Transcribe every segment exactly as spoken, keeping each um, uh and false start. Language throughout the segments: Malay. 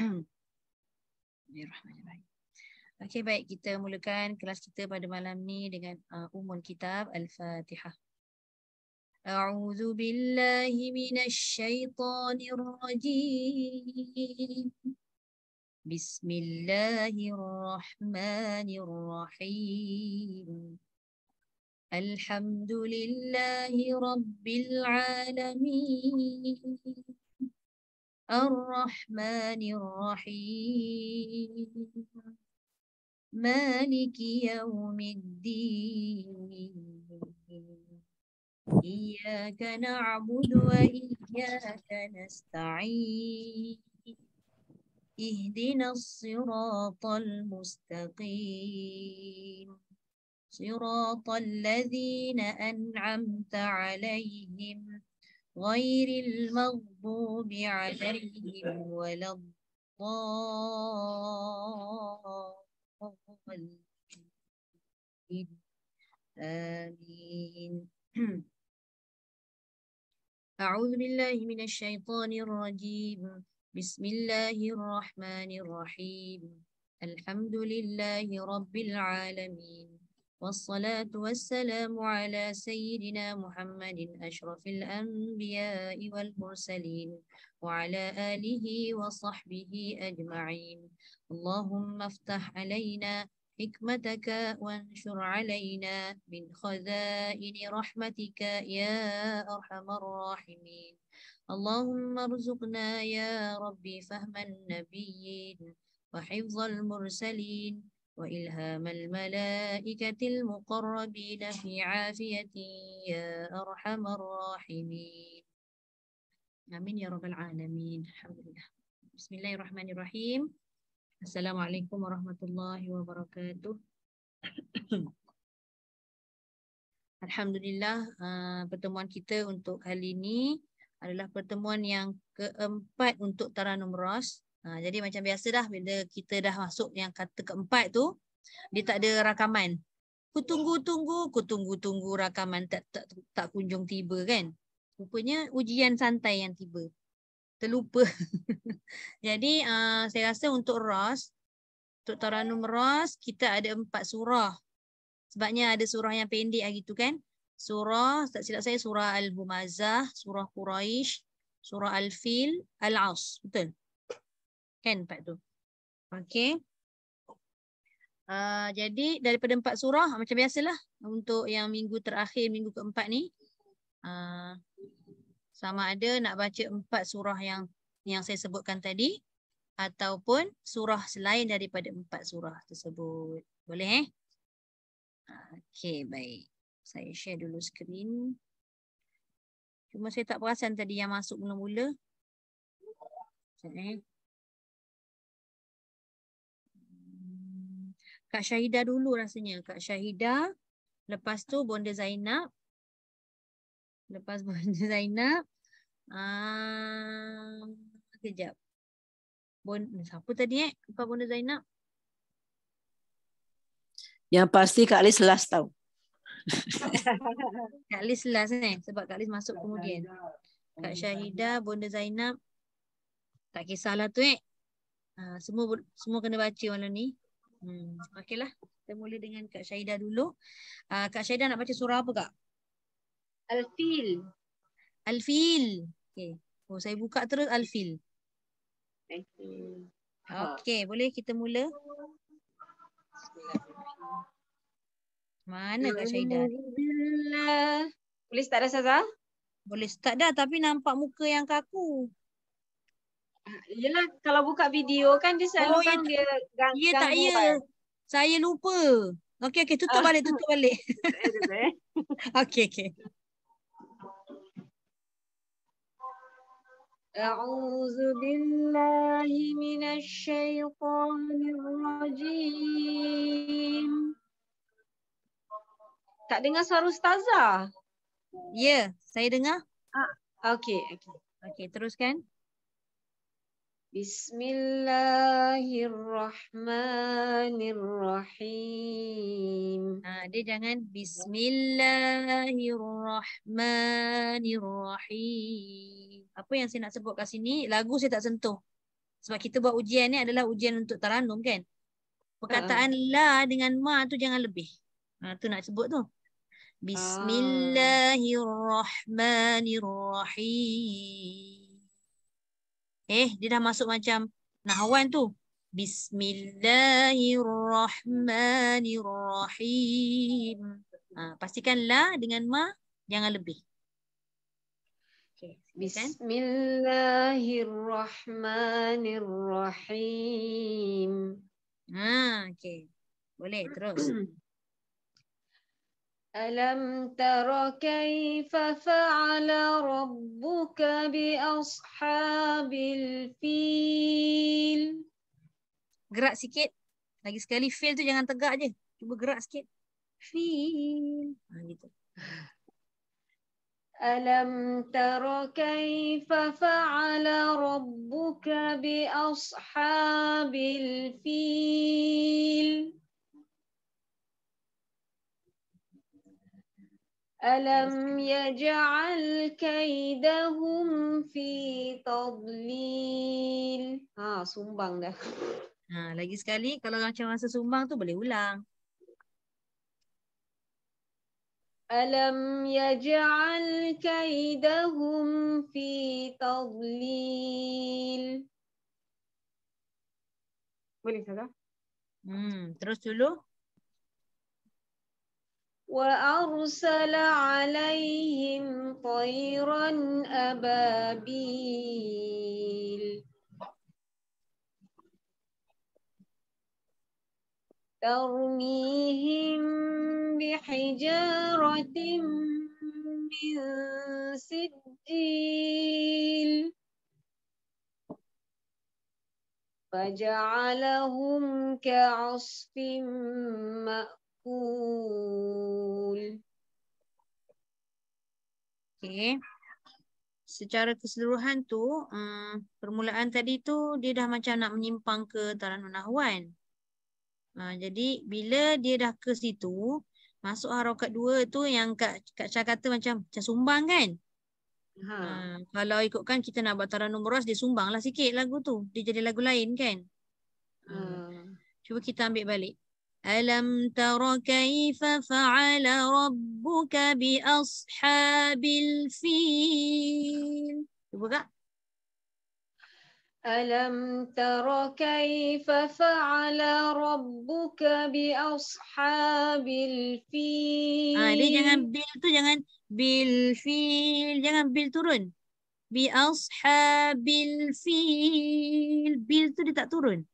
Bismillahirrahmanirrahim. Okey, baik, kita mulakan kelas kita pada malam ni dengan uh, umul kitab Al-Fatihah. A'udzu billahi minasy syaithanir rajim. Bismillahirrahmanirrahim. Alhamdulillahi rabbil alamin. Ar-Rahmanir Rahim. Maliki yaumiddin. Iyyaka na'budu wa iyyaka nasta'in. Ihdinas siratal mustaqim. Siratal ladzina an'amta 'alaihim ghairil maghdubi 'alaihim waladdallin. Amin. A'udzu billahi minasy syaithanir rajim. Bismillahirrahmanirrahim. Alhamdulillahi rabbil alamin. Wassalatu wassalamu ala sayyidina Muhammadin asyrafil anbiya'i wal mursalin wa ala alihi wa sahbihi ajma'in. Allahumma aftah alaina hikmataka wanshur alaina min khazaini rahmatika ya arhamar rahimin. Allahumma arzuqna ya Rabbi fahman nabiyyin wa hifzal mursalin وإلهام الملائكة المقربين في عافية يا أرحم الراحمين. آمين يا رب العالمين. الحمد لله. بسم الله الرحمن الرحيم. السلام عليكم ورحمة الله وبركاته. Alhamdulillah, uh, pertemuan kita untuk kali ini adalah pertemuan yang keempat untuk Taranum Ras. Ha, jadi macam biasa dah, bila kita dah masuk yang kata keempat tu, dia tak ada rakaman. Ku tunggu-tunggu, ku tunggu-tunggu rakaman tak, tak tak kunjung tiba kan. Rupanya ujian santai yang tiba. Terlupa. Jadi uh, saya rasa untuk Ras, untuk Taranum Ras, kita ada empat surah. Sebabnya ada surah yang pendek lagi tu kan. Surah, tak silap saya, surah Al-Humazah, surah Quraisy, surah Al-Fil, Al-As. Betul? Kan empat tu. Okey. Uh, jadi daripada empat surah macam biasalah untuk yang minggu terakhir, minggu keempat ni uh, sama ada nak baca empat surah yang yang saya sebutkan tadi ataupun surah selain daripada empat surah tersebut. Boleh eh? Okey, baik. Saya share dulu skrin. Cuma saya tak perasan tadi yang masuk mula-mula. Sekejap eh. Kak Syahidah dulu rasanya. Kak Syahidah. Lepas tu Bonda Zainab. Lepas Bonda Zainab. Uh, kejap. Bonda, siapa tadi eh? Lepas Bonda Zainab. Yang pasti Kak Lis last tahu. Kak Lis last eh. Sebab Kak Lis masuk kemudian. Kak Syahidah, Bonda Zainab. Tak kisahlah tu eh. Uh, semua semua kena baca malam ni. Hmm, okeylah. Kita mula dengan Kak Syahidah dulu. Uh, Kak Syahidah nak baca surah apa Kak? Al-Fil. Al-Fil. Okey. Oh, saya buka terus Al-Fil. Okey. Okey, boleh kita mula? Mana Kak Syahidah? Alhamdulillah. Boleh start dah Saza? Boleh start dah tapi nampak muka yang kaku. Yelah, kalau buka video kan dia selalu Oh, kan ya, dia gang, ya tak ya. Kan? Saya lupa. Okey, okey, tutup balik, tutup balik. Okey, okey. A'udzu billahi minasy syaithanir rajim. Tak dengar suara ustazah? Ya, saya dengar. Ah, okey, okey. Okey, teruskan. Bismillahirrahmanirrahim. Ha, dia jangan Bismillahirrahmanirrahim. Apa yang saya nak sebut kat sini, lagu saya tak sentuh. Sebab kita buat ujian ni adalah ujian untuk taranum kan. Perkataan Ha. la dengan ma tu jangan lebih. Ha, tu nak sebut tu. Bismillahirrahmanirrahim. Eh, dia dah masuk macam nahwan tu. Bismillahirrahmanirrahim. Ha, pastikan la dengan ma jangan lebih. Okay, silakan. Bismillahirrahmanirrahim. Ha, okey. Boleh terus. Alam tara kaifa fa'ala rabbuka bi ashabil fil. Gerak sikit. Lagi sekali feel tu jangan tegak je. Cuba gerak sikit. Feel. Ha, gitu. Alam tara kaifa fa'ala rabbuka bi ashabil fil. Alam yaj'al kaidahum fi tadlil. Ha, sumbang dah. Ha, lagi sekali kalau macam rasa sumbang tu boleh ulang. Alam yaj'al kaidahum fi tadlil. Boleh salah? Hmm, terus dulu. Wa arsala alaihim tayran ababil. Tarmihim bihijaratin min sijil. Faja'alahum ka'asfin ma'kul. Okey. Secara keseluruhan tu, um, permulaan tadi tu dia dah macam nak menyimpang ke taranum nahwan. Ha, jadi bila dia dah ke situ, masuk harakat dua tu yang Kak, Kak Syah kata macam, macam sumbang kan? Ha. Ha, kalau ikutkan kita nak buat taranum ras, dia sumbanglah sikit lagu tu. Dia jadi lagu lain kan? Ha. Ha. Cuba kita ambil balik. Alam tara kaifa fa'ala rabbuka bi ashabil fil. Cuba Kak. Alam tara kaifa fa'ala rabbuka bi ashabil fil. Ah, dia jangan bil tu jangan bil fil, jangan bil turun. Bi ashabil fil. Bil tu dia tak turun.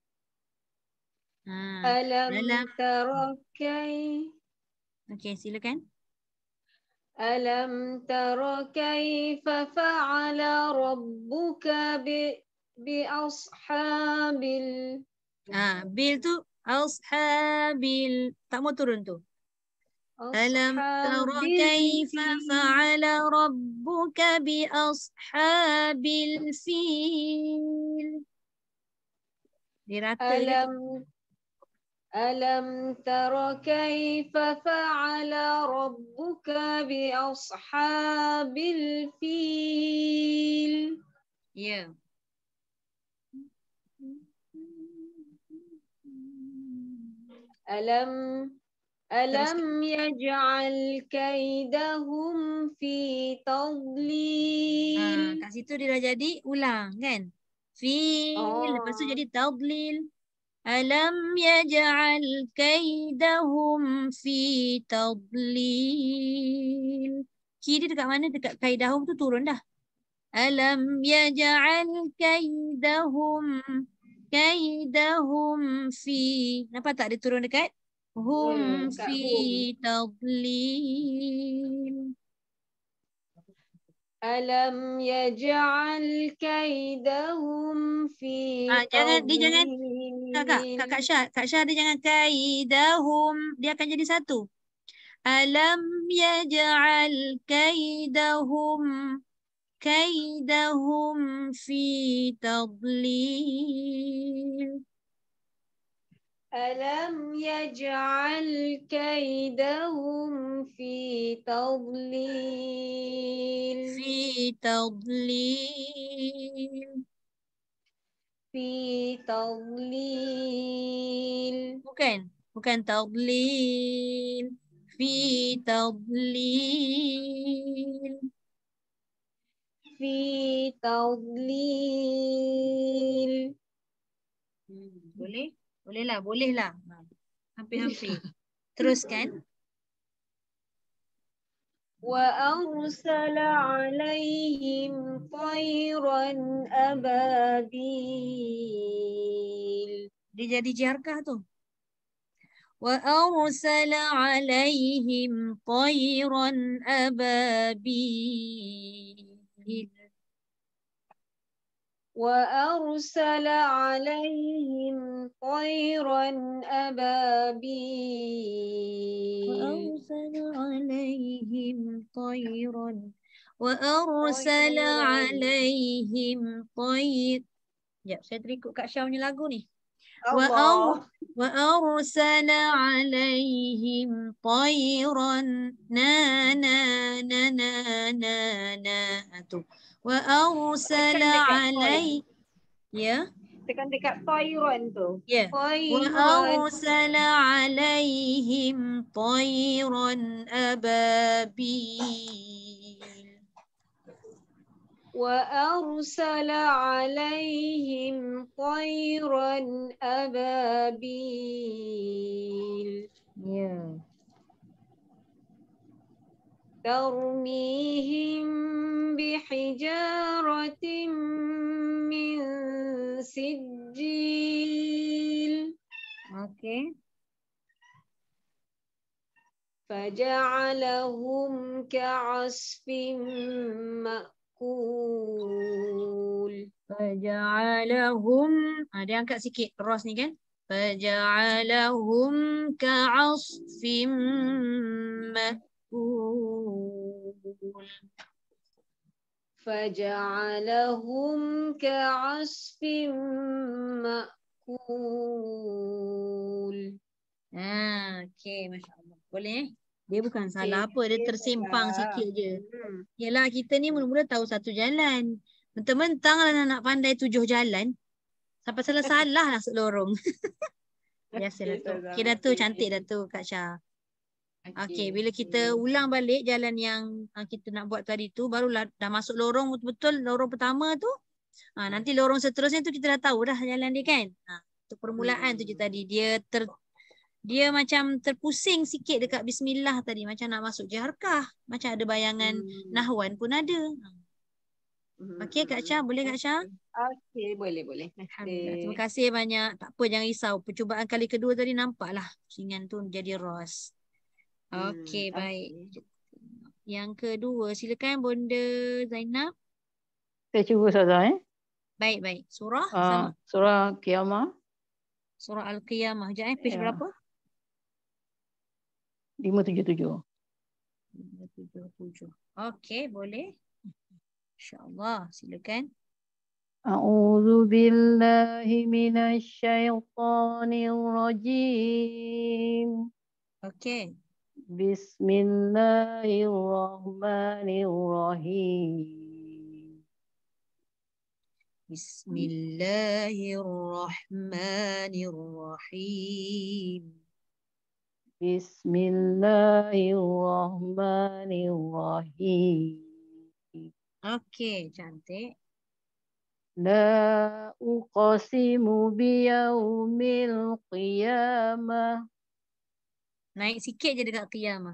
Ha, Alam dalam tara kai okey, silakan. Alam tara kaifa fa'ala rabbuka bi bi ashabil. Ah, bil tu ashabil tak mau turun tu. Alam tara kaifa fa'ala rabbuka bi ashabil fil. Dirata je. Alam Alam tara kaifa fa'ala rabbuka bi ashabil fil. Ya. Yeah. Alam Alam yaj'al kaidahum fi tadlil. Ha, kat situ dia dah jadi ulang kan? Fil, oh. Lepas tu jadi tadlil. Alam yaj'al kaidahum fi tadlil. Ki dia dekat mana? Dekat kaidahum tu turun dah. Alam yaj'al kaidahum kaidahum fi. Nampak tak dia turun dekat? Hum Hmm, fi tadlil. Alam yaj'al kaidahum fi Ah, jangan dia jangan Kak, Kak, Kak Syah, Kak Syah dia jangan kaidahum, dia akan jadi satu. Alam yaj'al kaidahum kaidahum fi tadlil. Alam yaj'al kaidahum fi tadlil. Fi tadlil. fi tadlil. Bukan. Bukan tadlil. Fi tadlil. Fi tadlil. Hmm, boleh? Bolehlah, bolehlah. Ha, hampir-hampir. Teruskan. وأرسل عليهم طيرا أبابيل. Dia jadi jiarkah tu. وأرسل عليهم طيرا أبابيل. وأرسل عليهم طيرا أبابيل. وأرسل عليهم طيرا وأرسل طيرا. عليهم طير. Ya, saya terikut Kak Syah punya lagu ni. Allah. وأرسل عليهم طيرا نا نا نا نا نا نا tu. وأرسل Tekan dekat علي ya Tekan dekat طيرا tu. ya طيرا. وأرسل عليهم طيرا أبابيل. وأرسل عليهم طيرا أبابيل. Ya. ترميهم بحجارة من سجيل. Okey. فجعلهم كعصف مأكول. فجعلهم ah, dia angkat sikit ros ni kan. فجعلهم كعصف مأكول. فجعلهم كعصف مأكول. Ah, okey, masya-Allah. Boleh? Dia bukan salah apa, dia tersimpang sikit je. Hmm. Yalah, kita ni mula-mula tahu satu jalan. Mentang-mentang lah nak pandai tujuh jalan. Sampai salah-salah lah masuk lorong. Biasalah tu. Okey dah tu, cantik dah tu Kak Syah. Okey, bila kita ulang balik jalan yang uh, kita nak buat tadi tu, barulah dah masuk lorong betul-betul, lorong pertama tu. Ha, nanti lorong seterusnya tu kita dah tahu dah jalan dia kan. Ha, tu permulaan tu je tadi. Dia ter dia macam terpusing sikit dekat bismillah tadi. Macam nak masuk jiharkah. Macam ada bayangan Hmm. nahwan pun ada. Okey Kak Syah, boleh Kak Syah? Okey, boleh boleh. Alhamdulillah. Terima kasih banyak. Tak apa, jangan risau. Percubaan kali kedua tadi nampaklah pusingan tu jadi ros. Okey, Hmm, baik. okey. Yang kedua, silakan Bonda Zainab. Saya cuba saja eh. Baik, baik. Surah Uh, sama. surah Qiyamah Surah Al-Qiyamah. Sekejap eh, page Ya. berapa? lima tujuh tujuh. lima tujuh tujuh. Okey, boleh. InsyaAllah, silakan. A'udzu billahi minasy syaithanir rajim. Okey. Bismillahirrahmanirrahim. Bismillahirrahmanirrahim. Bismillahirrahmanirrahim. Okey, cantik. La uqsimu biyaumil qiyamah. Naik sikit je dekat qiyamah.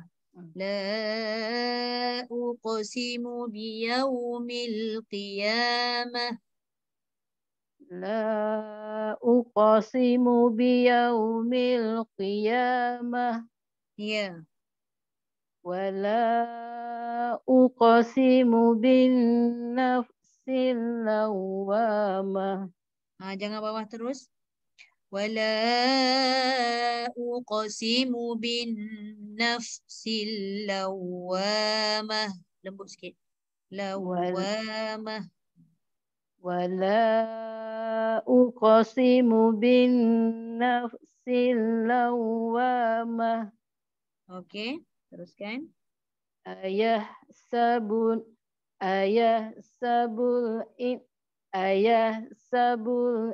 La uqsimu biyaumil qiyamah. La uqsimu biyaumil qiyamah. Ya. Wala uqsimu bin nafsil lawamah. Ha, jangan bawah terus. Wala uqsimu bin nafsil lawamah. Lembut sikit. Lawamah. Wala uqsimu bin nafsil lawamah. Okey, teruskan. Ayah sabun ayah sabul in ayahsabul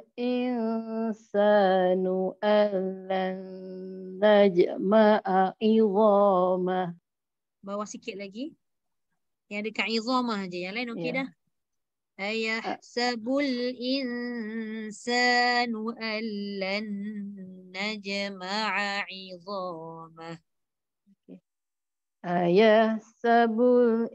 insanu allan najma'a idhamah. Bawah sikit lagi. Yang dekat izamah je. Yang lain okey Ya. dah. Ayahsabul insanu allan najma'a idhamah. Ayahsabul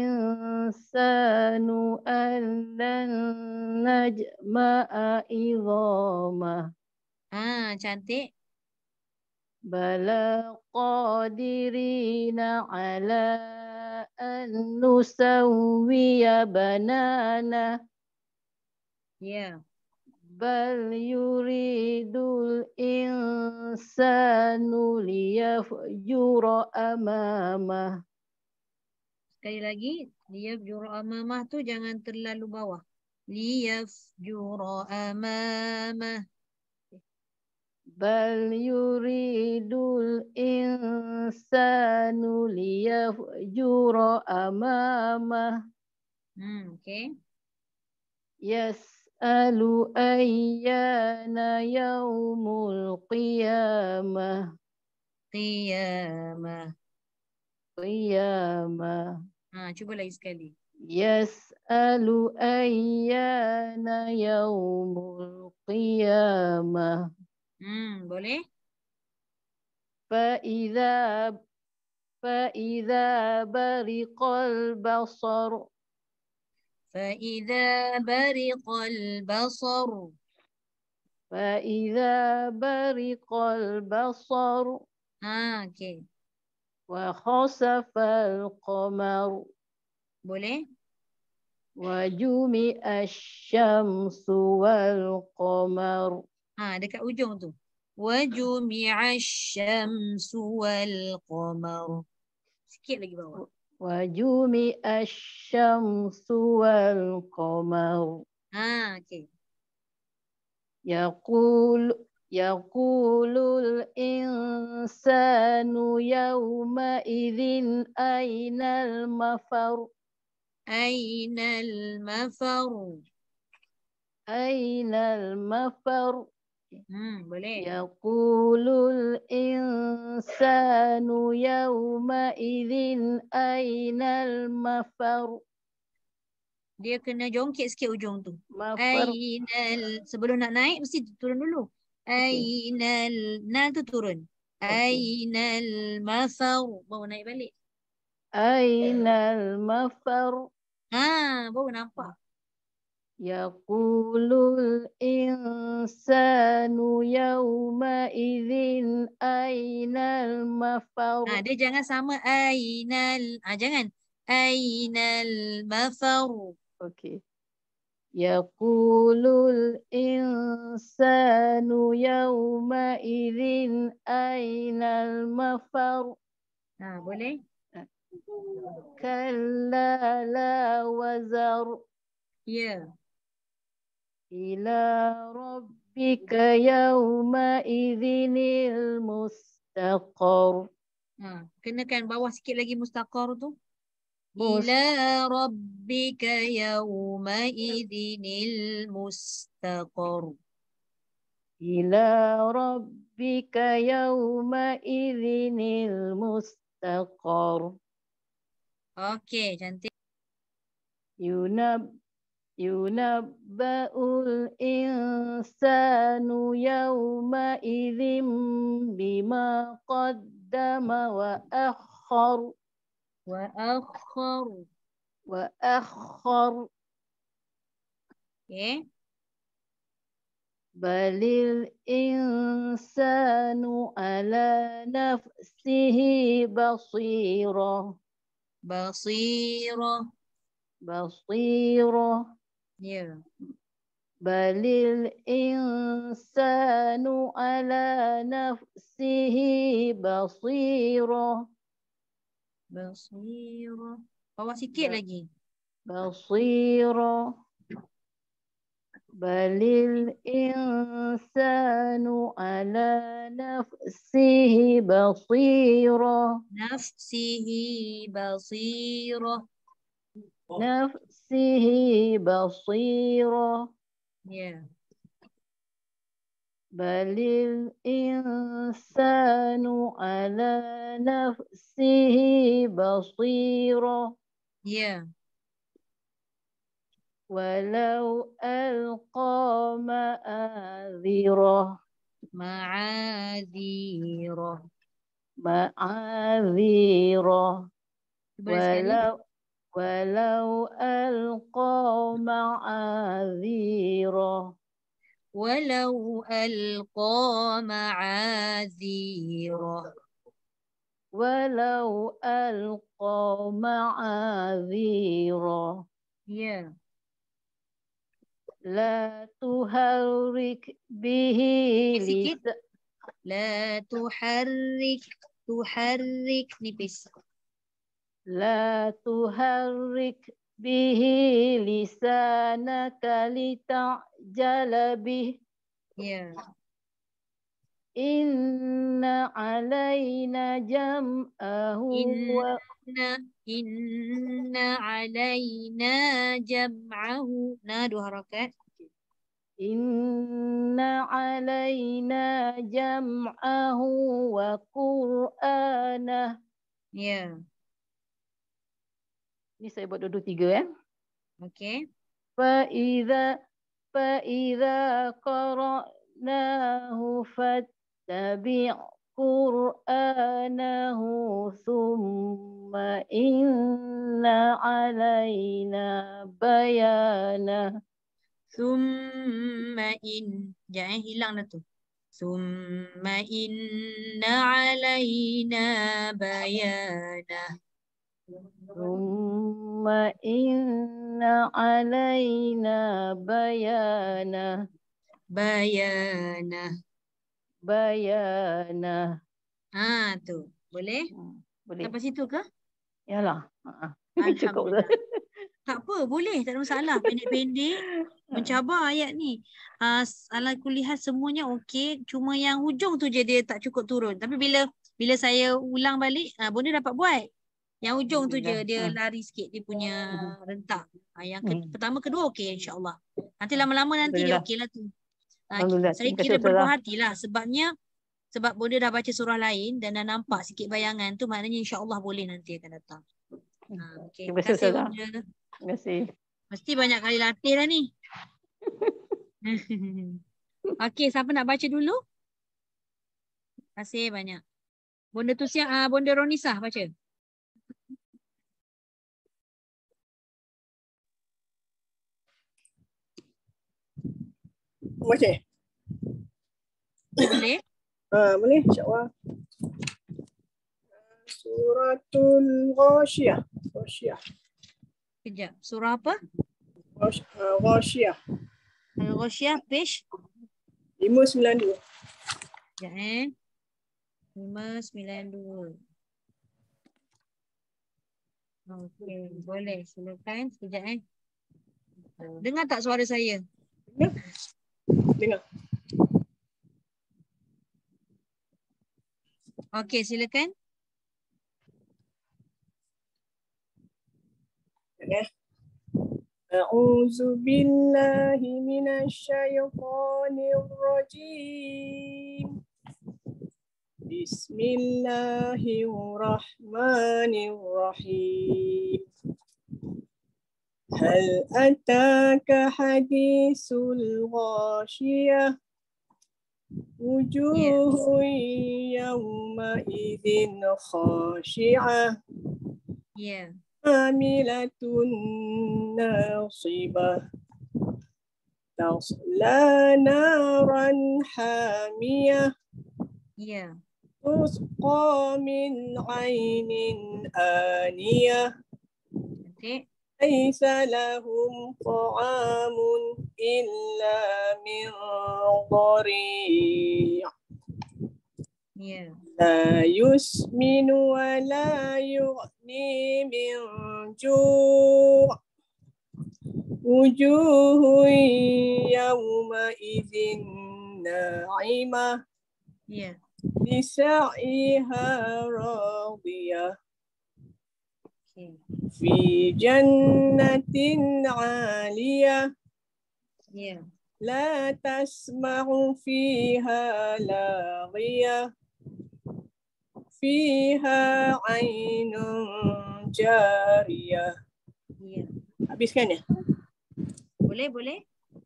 insanu allan najma'a idhamah. Ah, cantik. Bala qadirina ala an nusawwiya banana. Ya. Bal yuridul insanu liyafjura amamah. Sekali lagi, liyafjura amamah tu jangan terlalu bawah. Liyafjura amamah. Bal yuridul insanu liyafjura amamah. Hmm, okey. Yas'alu ayyana yaumul qiyamah. Qiyamah. Qiyamah. Ha, cuba lagi sekali. Yas'alu ayyana yaumul qiyamah. Hmm, boleh? Fa'idha fa'idha bariqal basar. فإذا برق البصر. فإذا برق البصر Ha, okey. وخسف القمر Boleh? وجمع الشمس والقمر. Ha, dekat ujung tu. وَجُمِعَ الشَّمْسُ وَالْقَمَرُ. Sikit lagi bawah. وجمع الشمس والقمر. Ha, okey. يقول يقول الإنسان يومئذ أين المفر. أين المفر. أين المفر. Hmm, boleh. يقول الإنسان يومئذ أين المفر. Dia kena jongkit sikit ujung tu. مفر. Ainal. Sebelum nak naik, mesti turun dulu. Okay. Ainal. Nal tu turun. Okay. Ainal mafar. Baru naik balik. أين المفر. Ha, baru nampak. يقول الإنسان يومئذ أين المفر. Ha, dia jangan sama ainal. Ha, jangan. Ainal mafar. Okay. يقول الإنسان يومئذ أين المفر. Ha, boleh? كلا لا وزر. Ya. إلى ربك يومئذ المستقر. Ha, kenakan bawah sikit lagi mustaqar tu. Mus- Ila rabbika yawmaidhinil mustaqar. إلى ربك يومئذ المستقر. Okey, cantik. ينب ينبأ الإنسان يومئذ بما قدم وأخر. Wa akhar. وأخر. Okey. بل الإنسان على نفسه بصيرة. Basira. بصيرة. Ya. بل الإنسان على نفسه بصيرة. Basira. Bawah sikit Ba- lagi. بصيرة. بل الإنسان على نفسه بصيرة. Nafsihi basira. نفسه بصيرة Ya. بل الإنسان على نفسه بصيرة Ya. ولو ألقى معاذيره Ma'adhirah. معاذيره Boleh sekali? ولو ولو ألقى معاذيره Walau alqa ma'adhirah. ولو ألقى معاذيره Ya. لا تحرك به Sikit. لسانك La tuharrik. Tuharrik nipis. لا تحرك به لسانك لتعجل به Ya. إن علينا جمعه و- Inna inna alaina jam'ahu. Nah, dua harakat. إن علينا جمعه وقرآنه. Ya. Ini saya buat dua-dua tiga ya. Okey. فإذا فإذا قرأناه فاتبع قرآنه ثم إن علينا بيانه. Thumma in. Jangan hilang dah tu. Thumma inna alaina bayana. ثم إن علينا بيانه. Bayana. بيانه. Ha tu. Boleh? Hmm, Boleh. Sampai situ ke? Yalah. Ha. Cukup dah. Alhamdulillah. Tak apa, boleh, tak ada masalah. Pendek-pendek, mencabar ayat ni. Uh, ala kulihat semuanya okey, cuma yang hujung tu je dia tak cukup turun. Tapi bila bila saya ulang balik, uh, Bonda dapat buat. Yang hujung tu je dia Alhamdulillah. lari sikit dia punya rentak. Uh, yang ke, Hmm. pertama kedua okey insya-Allah. Nanti lama-lama nanti dia Alhamdulillah. okey lah tu. Uh, Alhamdulillah. saya Terima kasih kira Ustazah. berpuas hatilah sebabnya sebab Bonda dah baca surah lain dan dah nampak sikit bayangan tu, maknanya insya-Allah boleh nanti akan datang. Uh, okey. Terima Terima kasih kasih Ustazah. Bonda. Terima kasih. Mesti banyak kali latih dah ni. Okey, siapa nak baca dulu? Terima kasih banyak. Bonda tu siap, ah, Bonda Ronisah baca. Okey. Boleh? Ha, boleh insya-Allah. Suratul Ghasyiyah. Ghasyiyah. Kejap. Surah apa? Ghash- uh, Ghasyiyah. Al-Ghasyiyah, page. lima sembilan dua. Sekejap eh. lima sembilan dua. Okey, boleh. Silakan. Sekejap eh. Dengar tak suara saya? Dengar? Dengar. Okey, silakan. Eh. A'udzu billahi minasyaitonir rajim. Bismillahirrahmanirrahim. Hal ataka hadithul ghashiyah. Wujuhun yawma idzin khashi'ah. Ya. Amilatun nasibah. Tasla naran hamiyah. Ya. Tusqa min ainin aniyah. Okey. Laisa lahum ta'amun illa min dhari'. Ya. La yusminu wa la yughni min ju'. Wujuhun yawma idzin na'imah. Ya. Lisa'iha radiyah. Okay. Fi jannatin 'aliyah. Ya. La tasma'u fiha laghiyah. Fiha 'ainun jariyah. Ya. Habiskan ya? Boleh, boleh?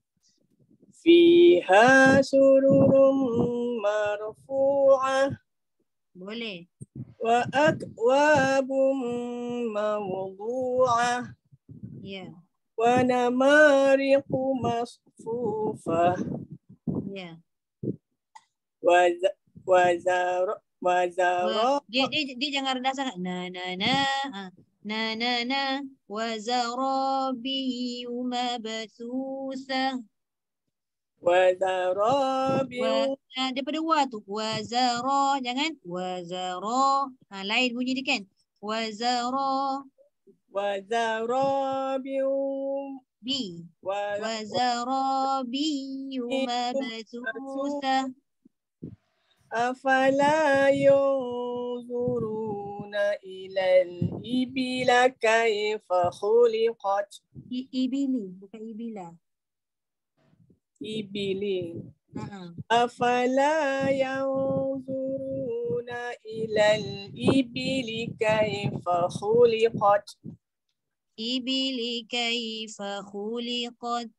Fiha sururum marfu'ah. Boleh. Wa akwabum mawdu'ah. Ya. Wa namariqu masfufah. Ya. Wa za- wa zara wa Wah, zara dia, dia dia jangan rendah sangat. Na na na. Ha. Na na na. Wa zarabiyu mabthutha. wa zarabiu Wa ha, daripada wa tu. Wa zara. Jangan. Wa zara. Ha, lain bunyi dia kan. Wa zara. wa zarabiu Bi. wa Wa zarabiyu mabthutha. afala yanzuruna ilal ibila kaifa khuliqat. I, ibili. Bukan ibila. Ibili. Ha. Afala yanzuruna ilal ibili kaifa khuliqat. Ibili kaifa khuliqat.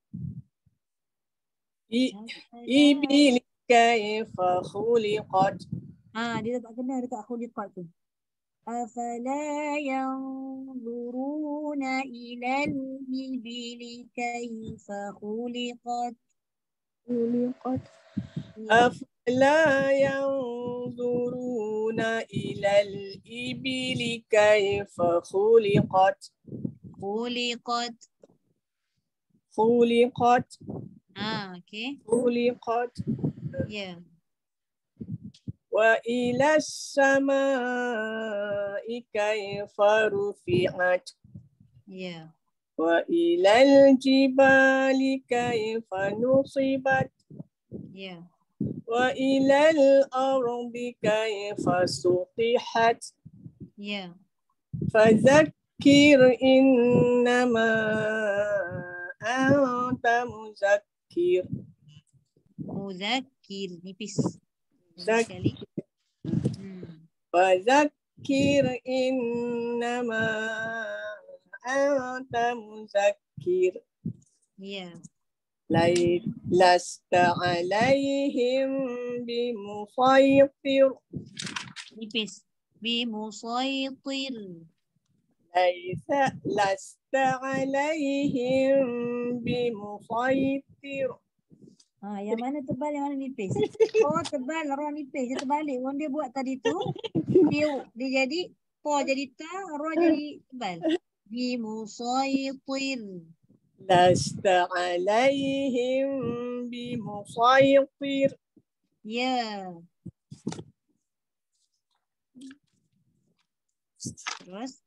I- Ibili kaifa khuliqat. Ah, dia tak kena dekat khuliqat tu. Afala yanzuruna ilal ibili kaifa khuliqat. Khuliqat. Ya. Afala yanzuruna ilal ibili kaifa khuliqat. Khuliqat. Khuliqat. Ah, okey. Khuliqat. Ya. Wa ila samai kaifa rufi'at. Ya. Wa ilal jibali kaifa nusibat. Ya. Wa ilal ardi kaifa sutihat. Ya. Fadzakir innama anta muzakkir. Muzakkir. Nipis. Nipis Zak- sekali. Hmm. Fadzakir innama anta muzakkir. Ya. Lai- Lasta alaihim bimusaytir. Nipis. Bimusaytir. Laisa lasta alaihim bimusaytir. Ha, yang mana tebal, yang mana nipis? Oh, tebal, roh nipis. Dia terbalik. Orang dia buat tadi tu, dia dia jadi po jadi ta, roh jadi tebal. Bi musaytir. Lasta alaihim bimusaytir. Ya. Terus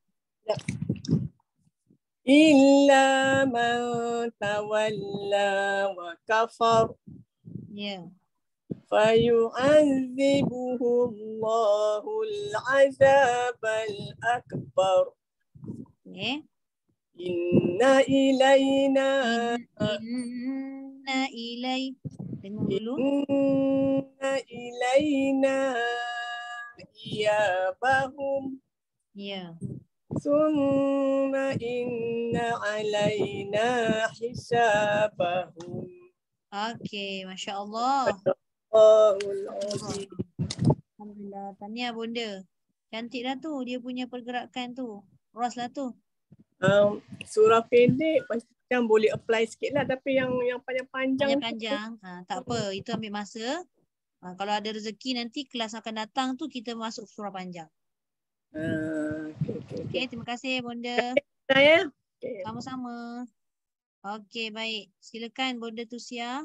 Illa man tawalla wa kafar. ya. فيعذبه الله العذاب الأكبر. Okay. Inna ilayna In, inna ilai. Dengar dulu. Inna ilayna iyabahum. Ya. Summa inna alayna hisabahum. Okey, Masya Allah. Allahul azim. Alhamdulillah. Tahniah Bonda. Cantik lah tu dia punya pergerakan tu. Ros lah tu. Um, surah pendek macam boleh apply sikit lah, tapi yang yang panjang-panjang Panjang-panjang. Ha, tak apa. Itu ambil masa. Ha, kalau ada rezeki nanti kelas akan datang tu kita masuk surah panjang. Uh, okay, okay, okay. Okey, terima kasih Bonda. Saya okay. Sama-sama. Okey, baik. Silakan Bonda Tusia.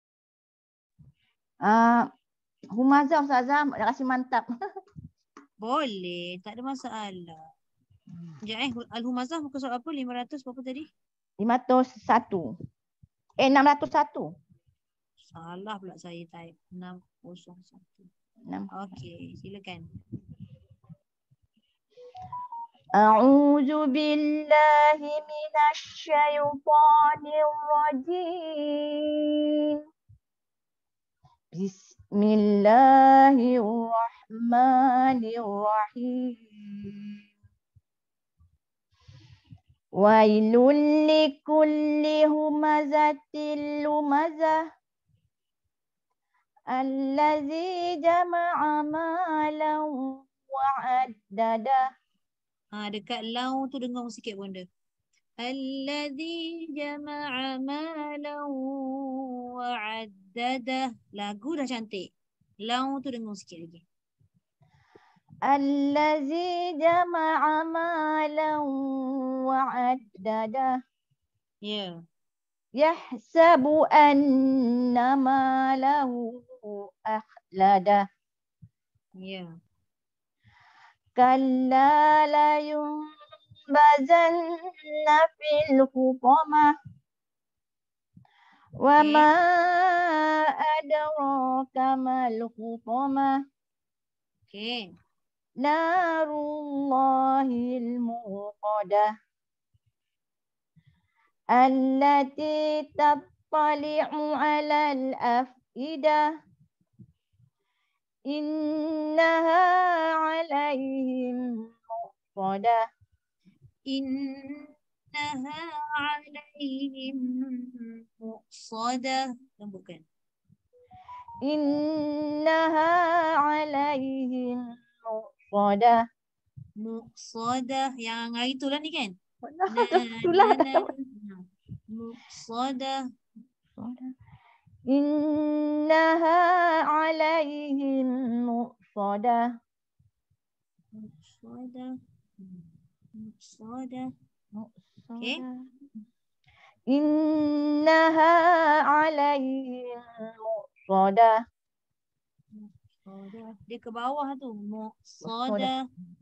Uh, Humazah Ustazah, terima kasih mantap. Boleh, tak ada masalah. Sekejap eh, Al-Humazah muka surat apa? lima ratus berapa tadi? lima ratus satu. Eh, enam ratus satu. Salah pula saya type. enam kosong satu. enam. Okey, silakan. A'udzu billahi minasy syaithanir rajim. Bismillahirrahmanirrahim. Wailul likulli humazatil lumazah allazi jama'a malan wa'addadah. Ha, dekat lau tu dengung sikit bunda. Alladhi jama'a malan wa'addadah. Lagu dah cantik. Lau tu dengung sikit lagi. Allazi jama'a malan wa'addadah. Ya. Yahsabu anna malahu akhladah. Ya. Kalla la yumbazanna fil hutamah. Wa Okay. ma adraka mal hutamah. Okay. Narullahil muqadah. Allati tattali'u 'alal afidah. Innaha 'alaihim muqadah. Innaha alaihim muqsadah. Lembutkan. Innaha 'alaihim muqadah. Muqsadah. Yang hari tu lah ni kan? Mana Na, itulah na, na. Muqsadah. Innaha 'alaihim muqadah. Muqsadah. Muqsadah. Okay. Innaha 'alaihim muqadah. Muqsadah. Dia ke bawah tu. Muqsadah.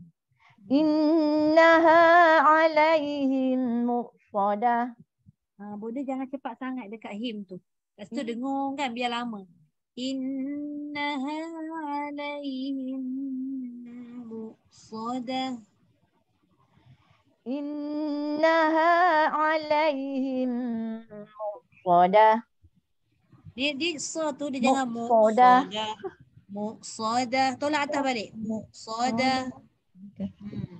Innaha 'alaihim muqadah. Ha, bunda jangan cepat sangat dekat him tu. Lepas tu dengung kan biar lama. Innaha alaihim muqsadah. Innaha 'alaihim muqadah. Dia dia so tu dia jangan Muqsadah. muqsadah. Muqsadah. Tolak atas balik. Muqsadah. Hmm.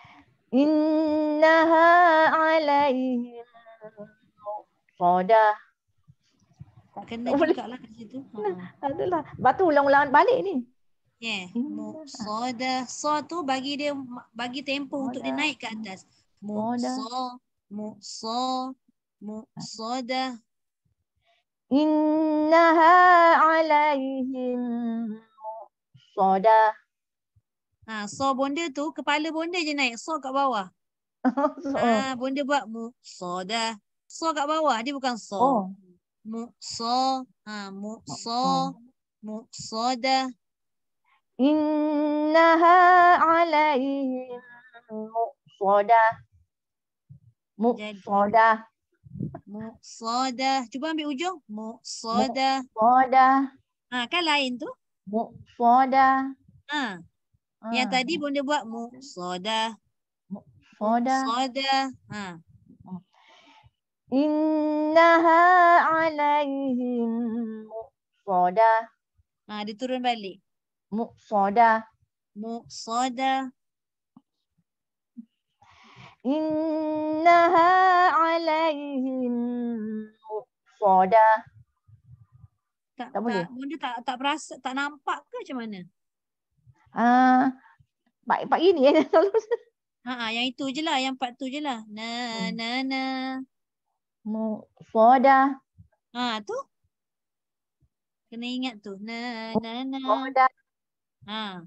Innaha 'alaihim muqadah. Tak kena juga lah kat situ. Ha. Adalah. Batu ulang-ulang balik ni. Yeah. Muqsadah. So tu bagi dia bagi tempoh untuk dia naik ke atas. Muqsa, muqsa, muqsadah. Innaha 'alaihim muqadah. Ha, so bonda tu kepala bonda je naik, so kat bawah. So, Ha, bonda buat muqsadah. So kat bawah, dia bukan so. oh. Muqsa, ha, muqsa, muqsadah. Innaha 'alaihim muqadah. Muqadah. Muqsadah. Cuba ambil ujung. Muqsadah. Muqadah. Ha, kan lain tu? Muqadah. Ha. Yang tadi bonda buat muqsadah. Muqadah. Muqsadah. Ha. Innaha 'alaihim muqadah. Ha, dia turun balik. Muqadah. Muqsadah. Innaha 'alaihim muqadah. Tak, Tak boleh? tak, bonda tak tak perasa, tak nampak ke macam mana? Ah, Pak Pak ini ya. Ha, ha, yang itu je lah, yang part tu je lah. Na, na, na. Muqadah. Ha, tu. Kena ingat tu. Na, na, na. Muqadah. Ha.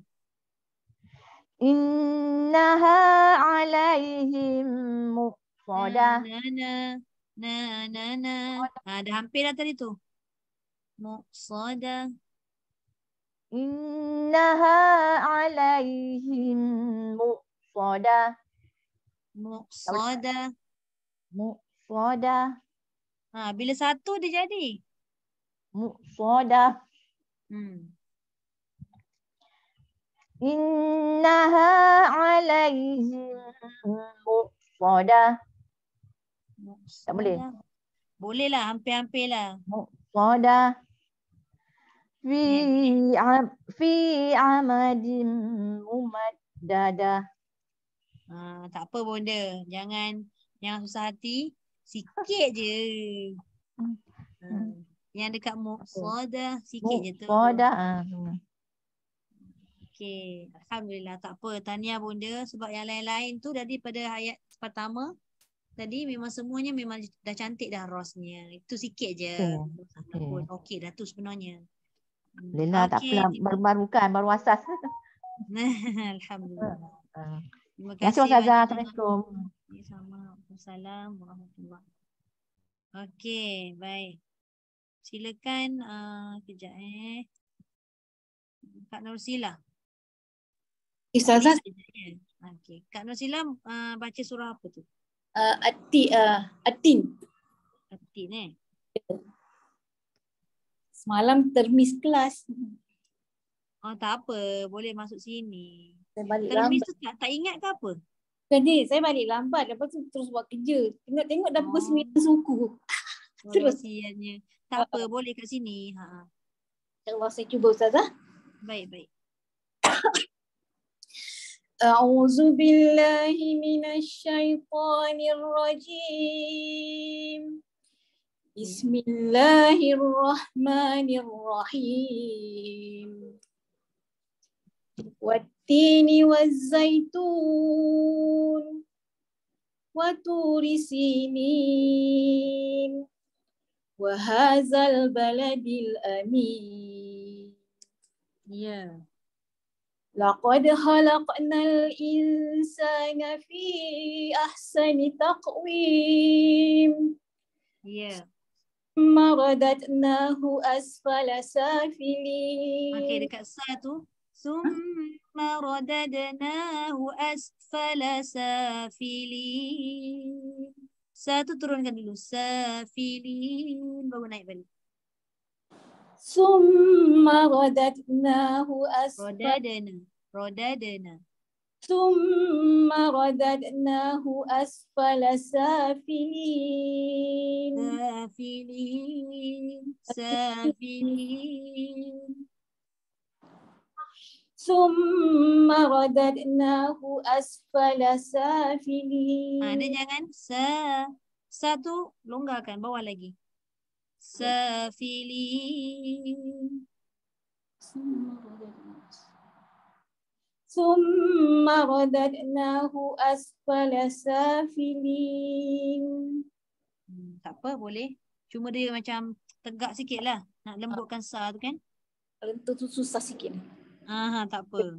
Innaha 'alaihim muqadah. Na, na, na, na, na. Ha, dah hampir dah tadi tu. Muqsadah. Innaha 'alaihim muqadah. Muqsadah. Muqadah. Ha, bila satu dia jadi. Muqadah. Hmm. Innaha alaihim muqsadah. Tak boleh. Boleh lah, hampir-hampir lah. Muqsadah. Fi Eh, am, fi amadin mumaddadah. Ha, tak apa bonda. Jangan jangan susah hati. Sikit je. Ha. Yang dekat muqsadah sikit je tu. Muqsadah. Okey. Alhamdulillah. Tak apa. Tahniah bonda. Sebab yang lain-lain tu daripada ayat pertama. Tadi memang semuanya memang dah cantik dah rosnya. Itu sikit je. Okey. Okey okay, dah tu sebenarnya. Hmm, Lena tak okey. apalah, baru-baru kan, baru asas. Alhamdulillah. Terima Terima kasih kasih Ustazah. banyak. Assalamualaikum. Assalamualaikum warahmatullahi wabarakatuh. Okey, baik. Silakan uh, kejap eh. Kak Nursila. Ustazah, Okey. Kak Nursila uh, baca surah apa tu? uh, ati, uh, Atin. Atin eh. Semalam termis kelas. Oh tak apa, boleh masuk sini. Saya balik Termis lambat. tu tak, tak ingat ke apa? Tadi saya balik lambat. Lepas tu terus buat kerja. Tengok-tengok dah pukul Oh. sembilan suku. Oh, Terus. kasihannya. Tak apa, boleh kat sini. Ha. InsyaAllah saya cuba Ustazah. Baik, baik. A'udzu billahi minasyaitonir rajim. Bismillahirrahmanirrahim. Wattini wazzaitun wa turi sinin wa hadzal baladil amin. Ya. Laqad khalaqnal insana fi ahsani taqwim. Ya. Maradatnahu asfala safilin. Okey, dekat sa tu. Summa radadnahu asfala safilin. Sa tu turunkan dulu. Safilin. Baru naik balik. Summa radadnahu asfala Rodadana. Rodadana. Summa radadnahu asfala safilin. Safilin. Safilin. Summa radadnahu asfala safilin. Ha, dia jangan sa. Sa tu longgarkan bawah lagi. Safilin. Summa radadnahu asfala safilin. Hmm, tak apa, boleh. Cuma dia macam tegak sikit lah. Nak lembutkan sa tu kan. Lentur tu susah sikit. Aha, tak apa.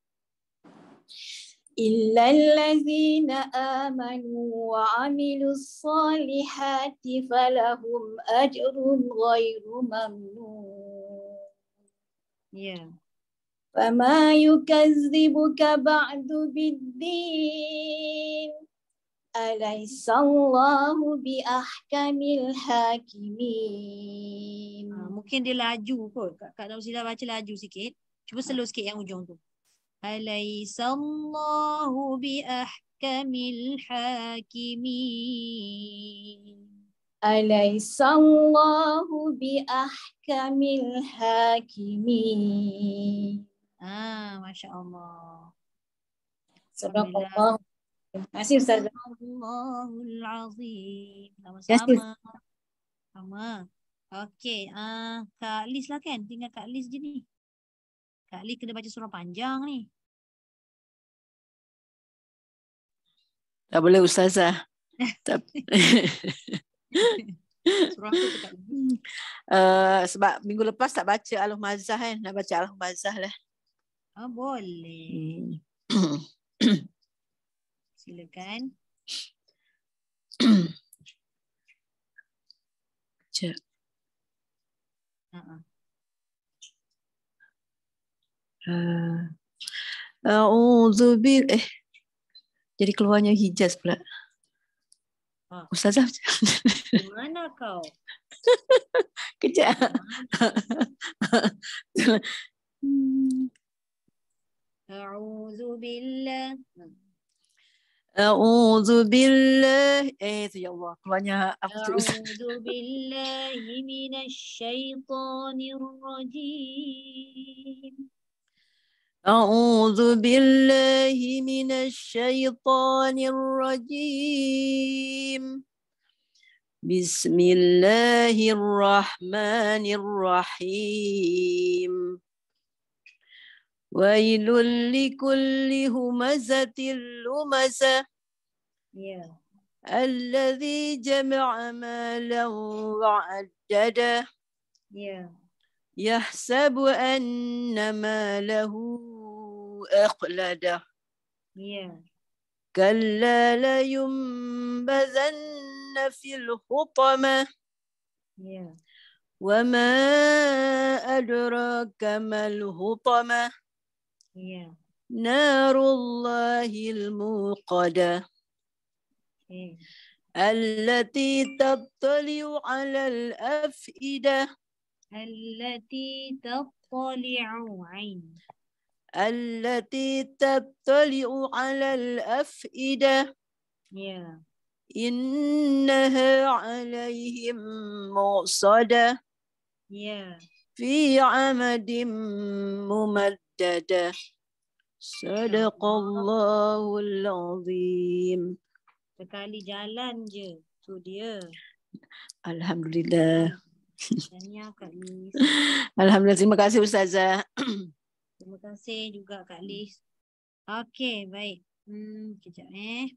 Illallazina amanu wa amilus salihati falahum ajrun ghairu mamnun. Ya. Fama yukazzibuka ba'du biddin. Alaisallahu bi ahkamil hakimin. Ha, mungkin dia laju kot. Kak, Kak Nausila baca laju sikit. Cuba slow sikit yang ujung tu. Alaisallahu bi ahkamil hakimin. Alaisallahu bi ahkamil hakimin. Ah, Masya Allah. Sadaqallah. Terima kasih Ustazah. Allahul Azim. Yes, Sama-sama. Sama. Okey. Uh, Kak Liz lah kan? Tinggal Kak Liz je ni. Kak Liz kena baca surah panjang ni. Tak boleh Ustazah. Tak. Surah apa tu Kak Liz? Uh, sebab minggu lepas tak baca Al-Humazah kan. Nak baca Al-Humazah lah. Oh, boleh. Hmm. Silakan. Sekejap. Uh-uh. Uh, A'udzu bil eh jadi keluarnya Hijaz pula. Ah. Ustazah. Di mana kau? Kejap. Hmm. بالله A'udzu billahi eh tu ya Allah keluarnya apa tu Ustaz? أعوذ بالله من الشيطان الرجيم A'udzu billahi minasy syaithanir rajim. Bismillahirrahmanirrahim. Wailul likulli humazatil lumazah. Ya. Alladzi jama'a malan wa'addada. Ya. Yahsabu anna malahu akhlada. Ya. Kalla layunbazanna fil hutamah. Ya. Wama adraka mal hutamah. Ya. Narullahil muqadah. Okay. Allati tattali'u 'alal af'idah. التي تطلع عين التي تطلع على الأفئدة. Ya. إنها عليهم مؤصدة Ya. في عمد ممددة. صدق الله العظيم. Sekali jalan je. Tu dia. Alhamdulillah. Tahniah Kak Lis. Alhamdulillah. Terima kasih Ustazah. Terima kasih juga Kak Lis. Okey, baik. Hmm, kejap eh.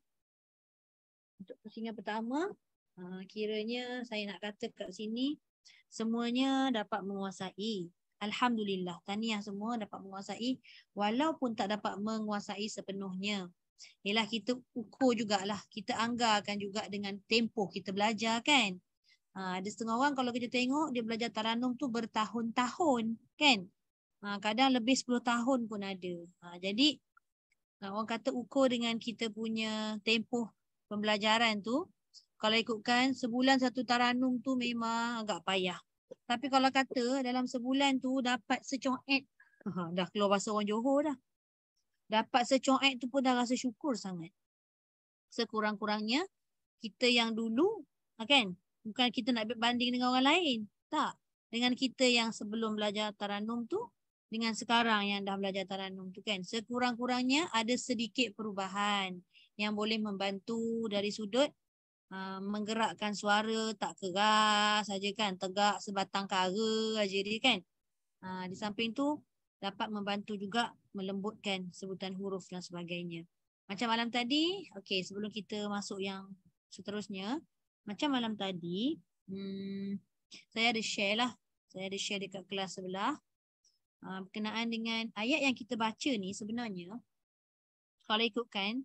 Untuk pusingan pertama, uh, kiranya saya nak kata kat sini, semuanya dapat menguasai. Alhamdulillah, tahniah semua dapat menguasai. Walaupun tak dapat menguasai sepenuhnya. Yelah kita ukur jugalah. Kita anggarkan juga dengan tempoh kita belajar kan. Ha, ada setengah orang kalau kita tengok dia belajar taranum tu bertahun-tahun kan. Ha, kadang lebih sepuluh tahun pun ada. Ha, jadi ha, orang kata ukur dengan kita punya tempoh pembelajaran tu. Kalau ikutkan sebulan satu taranum tu memang agak payah. Tapi kalau kata dalam sebulan tu dapat secoet. Ha, dah keluar bahasa orang Johor dah. Dapat secoet tu pun dah rasa syukur sangat. Sekurang-kurangnya kita yang dulu kan. Bukan kita nak banding dengan orang lain. Tak. Dengan kita yang sebelum belajar taranum tu. Dengan sekarang yang dah belajar taranum tu kan. Sekurang-kurangnya ada sedikit perubahan. Yang boleh membantu dari sudut. Uh, menggerakkan suara tak keras saja kan. Tegak sebatang kara aja dia kan. Uh, di samping tu. Dapat membantu juga melembutkan sebutan huruf dan sebagainya. Macam malam tadi. Okey, sebelum kita masuk yang seterusnya. Macam malam tadi, hmm, saya ada share lah. Saya ada share dekat kelas sebelah. Uh, berkenaan dengan ayat yang kita baca ni sebenarnya, kalau ikutkan,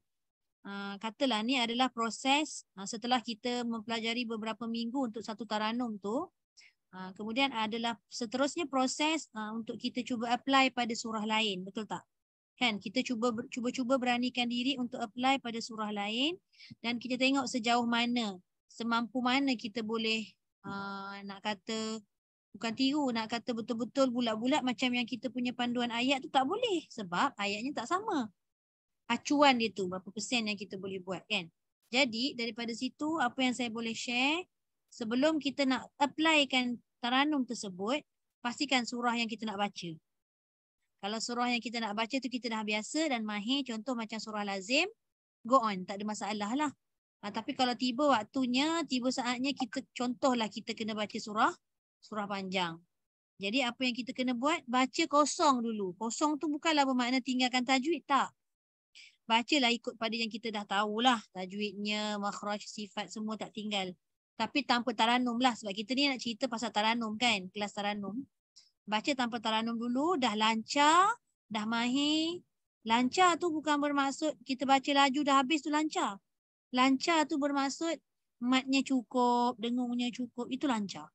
uh, katalah ni adalah proses uh, setelah kita mempelajari beberapa minggu untuk satu taranum tu. Uh, kemudian adalah seterusnya proses uh, untuk kita cuba apply pada surah lain. Betul tak? Kan? Kita cuba cuba-cuba beranikan diri untuk apply pada surah lain. Dan kita tengok sejauh mana. Semampu mana kita boleh uh, nak kata, bukan tiru, nak kata betul-betul bulat-bulat macam yang kita punya panduan ayat tu tak boleh. Sebab ayatnya tak sama. Acuan dia tu, berapa persen yang kita boleh buat kan. Jadi daripada situ apa yang saya boleh share, sebelum kita nak applykan taranum tersebut, pastikan surah yang kita nak baca. Kalau surah yang kita nak baca tu kita dah biasa dan mahir, contoh macam surah lazim, go on, tak ada masalah lah. Ha, tapi kalau tiba waktunya, tiba saatnya kita contohlah kita kena baca surah, surah panjang. Jadi apa yang kita kena buat? Baca kosong dulu. Kosong tu bukanlah bermakna tinggalkan tajwid, tak. Bacalah ikut pada yang kita dah tahulah. Tajwidnya, makhraj, sifat semua tak tinggal. Tapi tanpa taranum lah. Sebab kita ni nak cerita pasal taranum kan. Kelas taranum. Baca tanpa taranum dulu. Dah lancar. Dah mahir. Lancar tu bukan bermaksud kita baca laju dah habis tu lancar. Lancar tu bermaksud matnya cukup, dengungnya cukup. Itu lancar.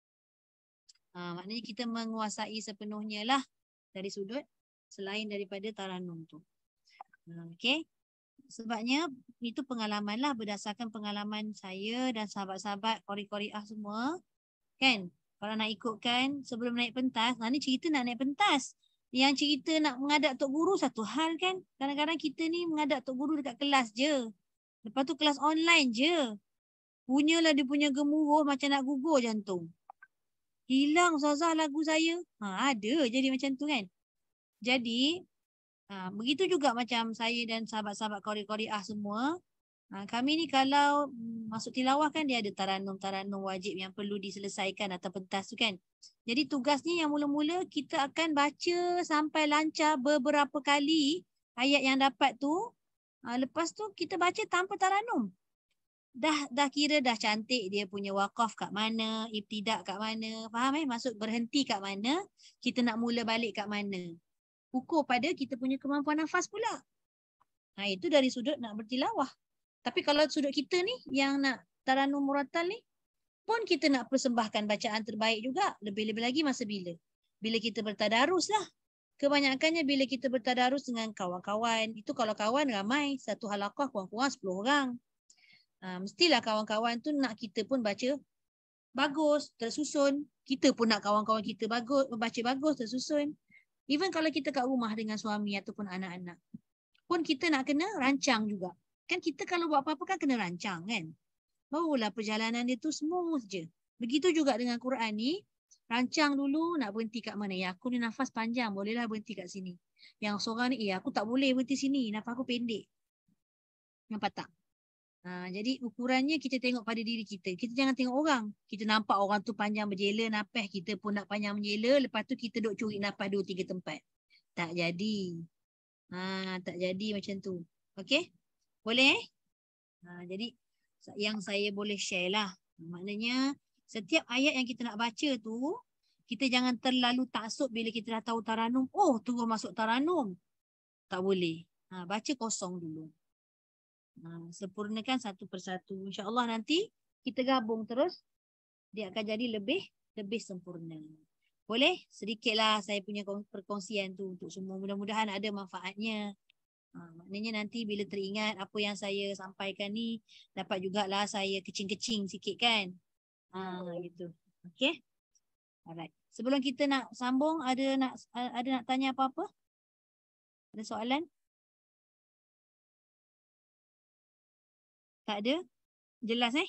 Ha, maknanya kita menguasai sepenuhnya lah dari sudut selain daripada taranum tu. Ha, okay. Sebabnya itu pengalaman lah berdasarkan pengalaman saya dan sahabat-sahabat qori-qoriah semua. Kan? Kalau nak ikutkan sebelum naik pentas, nah ni cerita nak naik pentas. Yang cerita nak menghadap Tok Guru satu hal kan. Kadang-kadang kita ni menghadap Tok Guru dekat kelas je. Lepas tu kelas online je. Punyalah dia punya gemuruh macam nak gugur jantung. Hilang Ustazah lagu saya. Ha, ada jadi macam tu kan. Jadi, ha, begitu juga macam saya dan sahabat-sahabat qari-qariah semua. Ha, kami ni kalau mm, masuk tilawah kan dia ada taranum-taranum wajib yang perlu diselesaikan atau pentas tu kan. Jadi tugasnya yang mula-mula kita akan baca sampai lancar beberapa kali ayat yang dapat tu. Ha, lepas tu kita baca tanpa taranum. Dah dah kira dah cantik dia punya waqaf kat mana, ibtidak kat mana. Faham eh? Maksud berhenti kat mana, kita nak mula balik kat mana. Ukur pada kita punya kemampuan nafas pula. Ha, itu dari sudut nak bertilawah. Tapi kalau sudut kita ni yang nak taranum murattal ni pun kita nak persembahkan bacaan terbaik juga. Lebih-lebih lagi masa bila? Bila kita bertadarus lah. Kebanyakannya bila kita bertadarus dengan kawan-kawan. Itu kalau kawan ramai. Satu halaqah kurang-kurang sepuluh orang. Ha, mestilah kawan-kawan tu nak kita pun baca bagus, tersusun. Kita pun nak kawan-kawan kita bagus, baca bagus, tersusun. Even kalau kita kat rumah dengan suami ataupun anak-anak. Pun kita nak kena rancang juga. Kan kita kalau buat apa-apa kan kena rancang kan. Barulah perjalanan dia tu smooth je. Begitu juga dengan Quran ni. Rancang dulu nak berhenti kat mana. Ya aku ni nafas panjang, bolehlah berhenti kat sini. Yang seorang ni, eh aku tak boleh berhenti sini. Nafas aku pendek. Nampak tak? Ha, jadi ukurannya kita tengok pada diri kita. Kita jangan tengok orang. Kita nampak orang tu panjang berjela, nafas kita pun nak panjang berjela. Lepas tu kita duk curi nafas dua tiga tempat. Tak jadi. Ha, tak jadi macam tu. Okey? Boleh eh? Ha, jadi yang saya boleh share lah. Maknanya setiap ayat yang kita nak baca tu, kita jangan terlalu taksub bila kita dah tahu taranum. Oh, terus masuk taranum. Tak boleh. Ha, baca kosong dulu. Ha, sempurnakan satu persatu. InsyaAllah nanti kita gabung terus. Dia akan jadi lebih lebih sempurna. Boleh? Sedikitlah saya punya perkongsian tu untuk semua. Mudah-mudahan ada manfaatnya. Ha, maknanya nanti bila teringat apa yang saya sampaikan ni, dapat jugalah saya kecing-kecing sikit kan. Ha, gitu. Okay? Alright. Sebelum kita nak sambung, ada nak ada nak tanya apa-apa? Ada soalan? Tak ada? Jelas eh?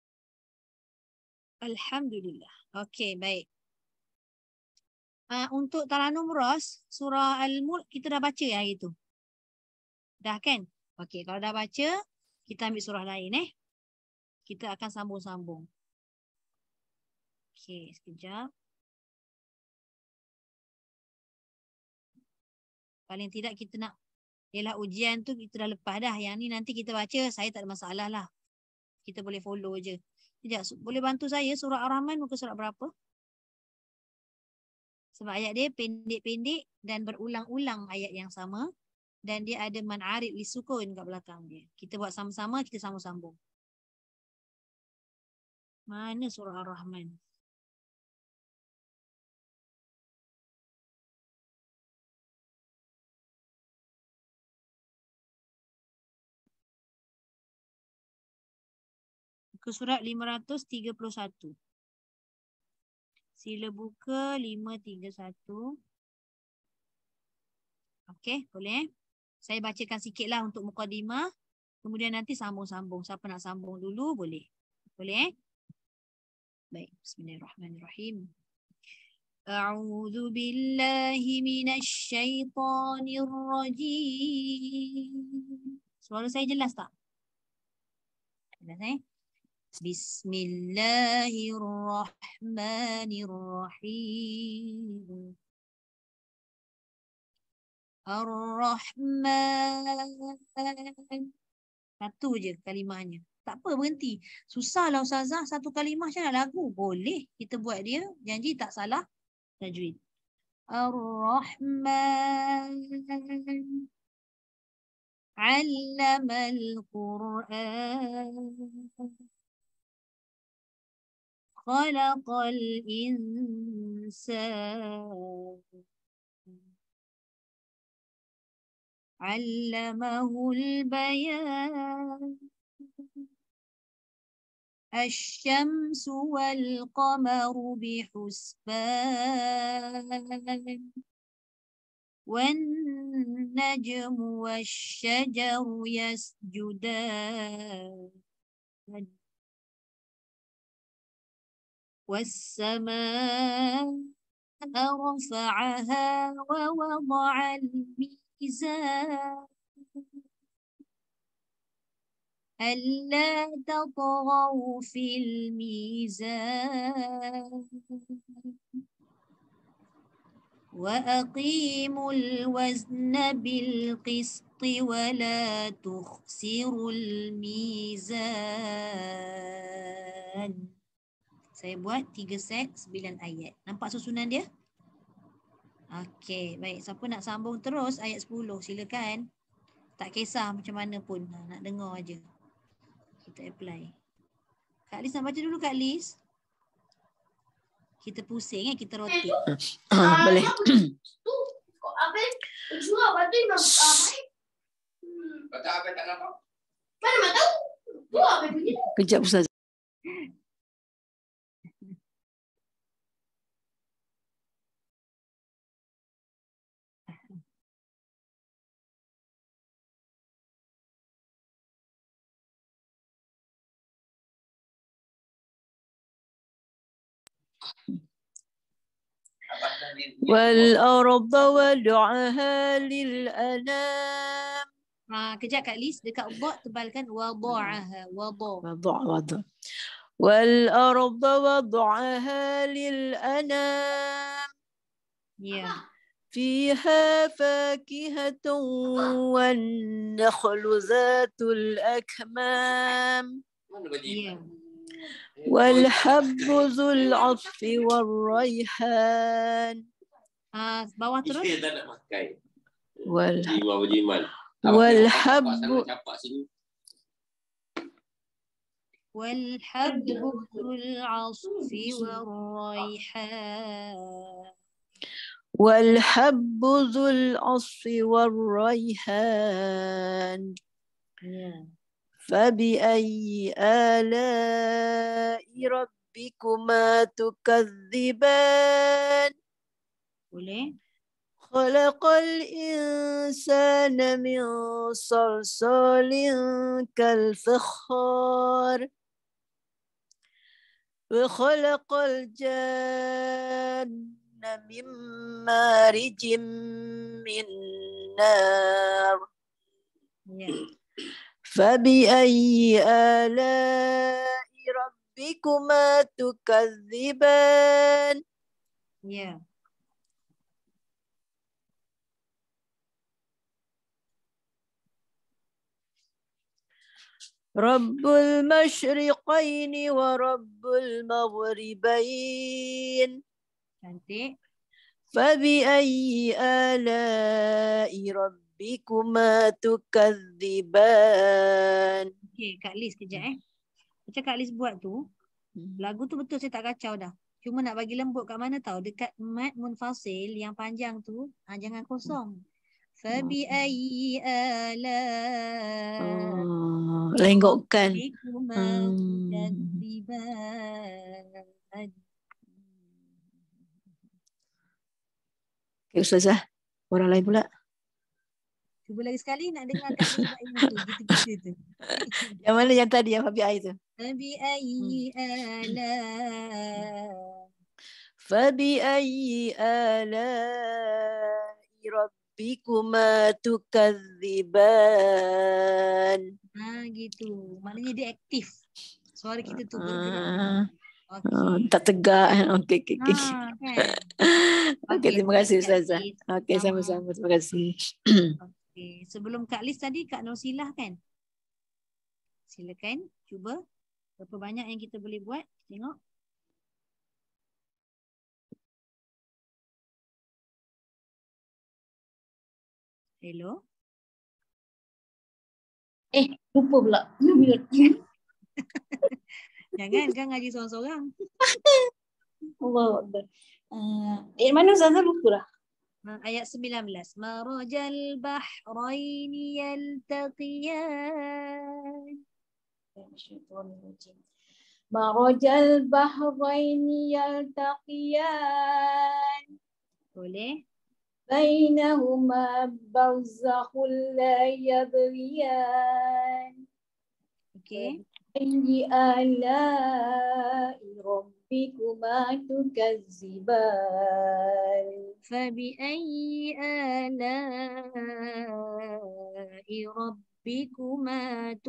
Alhamdulillah. Okey, baik. Uh, untuk Taranum Ras, surah Al-Mulk kita dah baca hari tu. Dah kan? Okey, kalau dah baca, kita ambil surah lain eh. Kita akan sambung-sambung. Okey, sekejap. Paling tidak kita nak, ialah ujian tu kita dah lepas dah. Yang ni nanti kita baca, saya tak ada masalah lah. Kita boleh follow je. Sekejap, boleh bantu saya surah Ar-Rahman muka surat berapa? Sebab ayat dia pendek-pendek dan berulang-ulang ayat yang sama. Dan dia ada man'arid li sukun kat belakang dia. Kita buat sama-sama, kita sambung-sambung. Mana surah Ar-Rahman? Muka surat lima ratus tiga puluh satu. Sila buka lima tiga satu. Okey, boleh. Saya bacakan sikitlah untuk mukadimah. Kemudian nanti sambung-sambung. Siapa nak sambung dulu, boleh. Boleh? Baik, bismillahirrahmanirrahim. A'udzu billahi minasy syaithanir rajim. Suara saya jelas tak? Jelas eh? Bismillahirrahmanirrahim. Ar-Rahman. Satu je kalimahnya. Tak apa, berhenti. Susahlah Ustazah, satu kalimah macam nak lagu. Boleh, kita buat dia. Janji tak salah tajwid. Ar-Rahman. Allamal Qur'an. Khalaqal insan. Allamahul bayan. Asy-syamsu wal qamaru bihusban. والنجم والشجر يسجدان والسماء رفعها ووضع الميزان ألا تطغوا في الميزان وأقيموا الوزن بالقسط ولا تخسروا الميزان. Saya buat tiga set sembilan ayat. Nampak susunan dia? Okey, baik. Siapa nak sambung terus ayat sepuluh, silakan. Tak kisah macam mana pun. Nak dengar aja. Kita apply. Kak Liz nak baca dulu, Kak Liz. Kita pusing eh, kita rotate. Boleh. Kejap Ustaz. والأرض وضعها للأنام. Ha, kejap Kak Liz, dekat dha tebalkan wada'aha, wada'. وضع وضع والأرض وضعها للأنام. Ya. فيها فاكهة والنخل ذات الأكمام. Ya. والحب ذو العصف والريحان. Ha, bawah terus. وال... والحب والحب ذو العصف والريحان. والحب ذو العصف والريحان. Ya. فبأي آلاء ربكما تكذبان. Boleh? خلق الإنسان من صلصال كالفخار وخلق الجان من مارج من نار. Ya. فبأي آلاء ربكما تكذبان. Ya. رب المشرقين ورب المغربين. Cantik. فبأي آلاء ربكما تكذبان. Okey, Kak Liz kejap eh. Macam Kak Liz buat tu, lagu tu betul saya tak kacau dah. Cuma nak bagi lembut kat mana tahu? Dekat mat munfasil yang panjang tu, ha, jangan kosong. Fabi'ayyi ala Oh, lenggokkan. rabbikuma Hmm. tukadziban. Okay, Ustazah. Orang lain pula. Cuba lagi sekali nak dengar Kak Liz buat yang tu, gitu-gitu tu. Yang mana yang tadi yang Fabi Ai tu? Fabi'ayyi ala فبأي آلاء ربكما تكذبان. Ha, gitu. Maknanya dia aktif. Suara kita tu bergerak. Ah, Okey. oh, tak tegak. Okey, okey, okey. Ha, kan? Okey, terima kasih Ustazah. Okey, Sama. sama-sama. Terima kasih. Okey. Sebelum Kak Liz tadi, Kak Nursilah kan? Silakan. Cuba. Berapa banyak yang kita boleh buat. Tengok. Hello. Eh, lupa pula. Jangan kan ngaji seorang-seorang. Allah Akbar. Uh, eh, mana Ustazah lupa dah. Ha, ayat sembilan belas. Marajal bahraini yaltaqiyan. Marajal bahraini yaltaqiyan. Boleh? bainahuma barzakhun la yabghiyan. Okey. Ayyi ala'i rabbikuma tukazziban. فبأي آلاء ربكما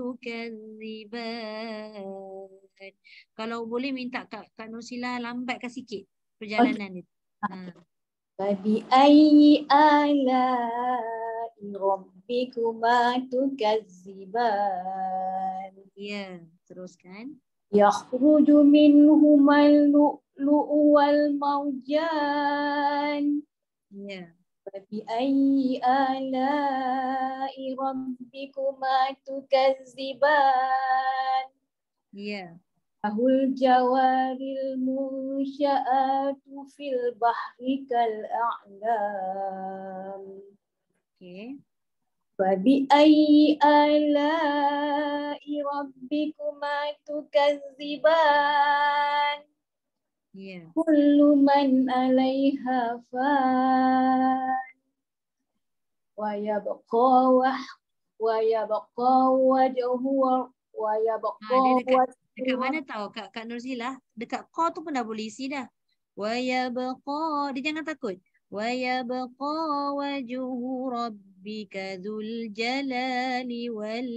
تكذبان. Kalau boleh minta Kak, Kak Nursila lambatkan sikit perjalanan dia. Ha. Fabi ayyi ala'i rabbikuma tukazziban. Ya, teruskan. Yakhruju minhumal lu'lu'u wal marjan. Ya. Fabi ayyi ala'i rabbikuma tukazziban. Ya. Ahul jawaril munsya'atu fil bahri kal a'lam. Okey. Fabi ayyi ala'i rabbikuma tukazziban. Ya. Kullu man 'alaiha fan. Wa yabqa wah wa yabqa wajhu wa yabqa Ha, dia dekat wajhu. dekat mana tahu Kak Kak Nursila? Dekat qa tu pun dah boleh isi dah. Wa yabqa, dia jangan takut. Wa yabqa wajhu rabbika dzul jalali wal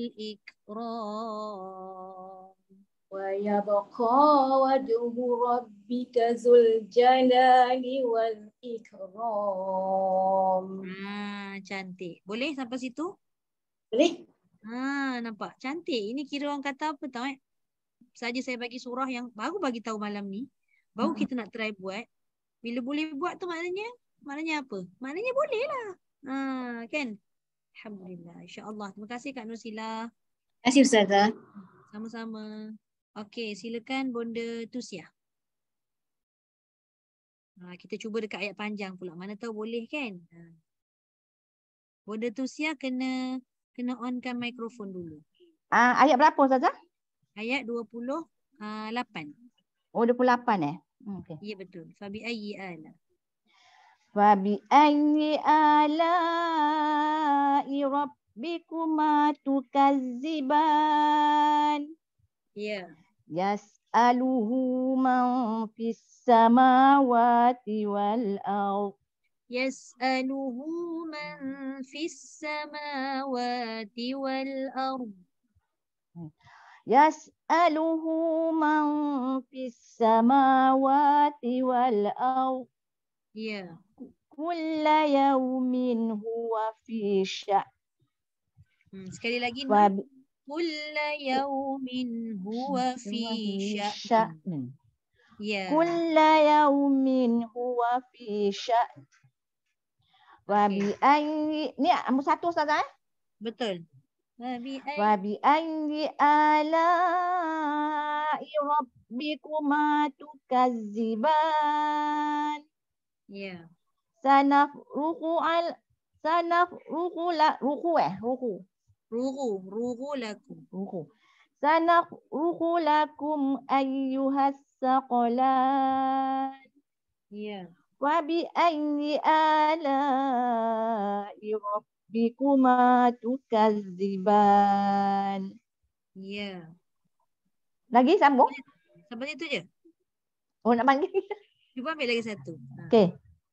ikram. Wa yabqa wajhu rabbika dzul jalali wal ikram. Ha, cantik. Boleh sampai situ? Boleh? Ha, nampak cantik. Ini kira orang kata apa tahu eh? Saja saya bagi surah yang baru bagi tahu malam ni, baru kita nak try buat. Bila boleh buat tu maknanya, maknanya apa? Maknanya boleh lah. Ha, kan? Alhamdulillah. InsyaAllah. Terima kasih Kak Nursila. Terima kasih Ustazah. Sama-sama. Okey, silakan Bonda Tusia. Ha, kita cuba dekat ayat panjang pula. Mana tahu boleh kan? Ha. Bonda Tusia kena kena onkan mikrofon dulu. Ah, ayat berapa Ustazah? Ayat dua puluh lapan. Oh, dua puluh lapan eh? Hmm, okay. Ya betul. Fabi ayyi ala. Fabi ayyi ala'i rabbikuma tukazziban. Ya. Yas'aluhu man fis samawati wal ardh. Yas'aluhu man fis samawati wal ardh. Yas'aluhu man fis samawati wal ardh. Ya. Kulla yawmin huwa fi sya'. Hmm, sekali lagi Nur. Fabi Kulla yawmin huwa fi sya'nin. sya'nin. Ya. Kulla yawmin huwa fi sya'. Fabi ayyi, ni nombor satu Ustazah eh? Betul. Fabi ayyi Fabi ayyi ala'i rabbikuma tukazziban. Ya. Sanafruqu al sanafruqu la ruku eh ruku. Ruhu, ruhu lakum. Ruku. Sanafruqu lakum ayyuhas saqalan. Ya. Wa bi ayyi ala'i rabbikuma tukazziban. Ya. Lagi sambung? Sampai itu je. Oh nak panggil. Cuba ambil lagi satu. Ha. Okey.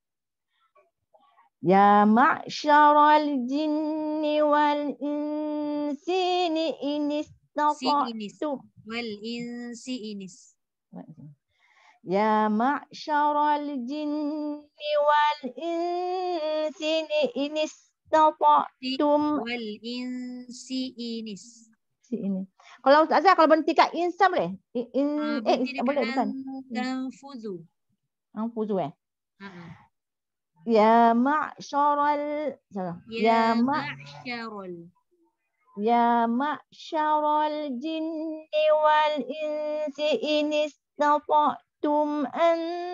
Ya ma'syaral jinni wal insi in Si inis. istata'tum. Wal insi inis. Ya ma'syaral jinni wal insi in Si istata'tum. wal insi inis. Si ini. Kalau Ustazah kalau berhenti kat insa boleh? In, in, Uh, eh berhenti boleh dekat bukan? tanfuzu. Amfuzu eh. Ha. Ya ma'syaral salah. Ya Ya ma' ma'syarul. Ya ma'syaral jinni wal insi in istata'tum an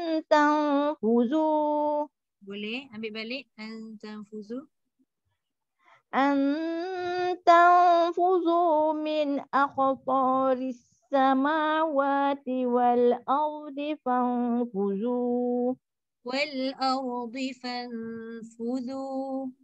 tanfuzu Boleh ambil balik tanfuzu. an tanfuzu min aqtaris samawati wal ardi fanfuzu. والأرض فانفذوا.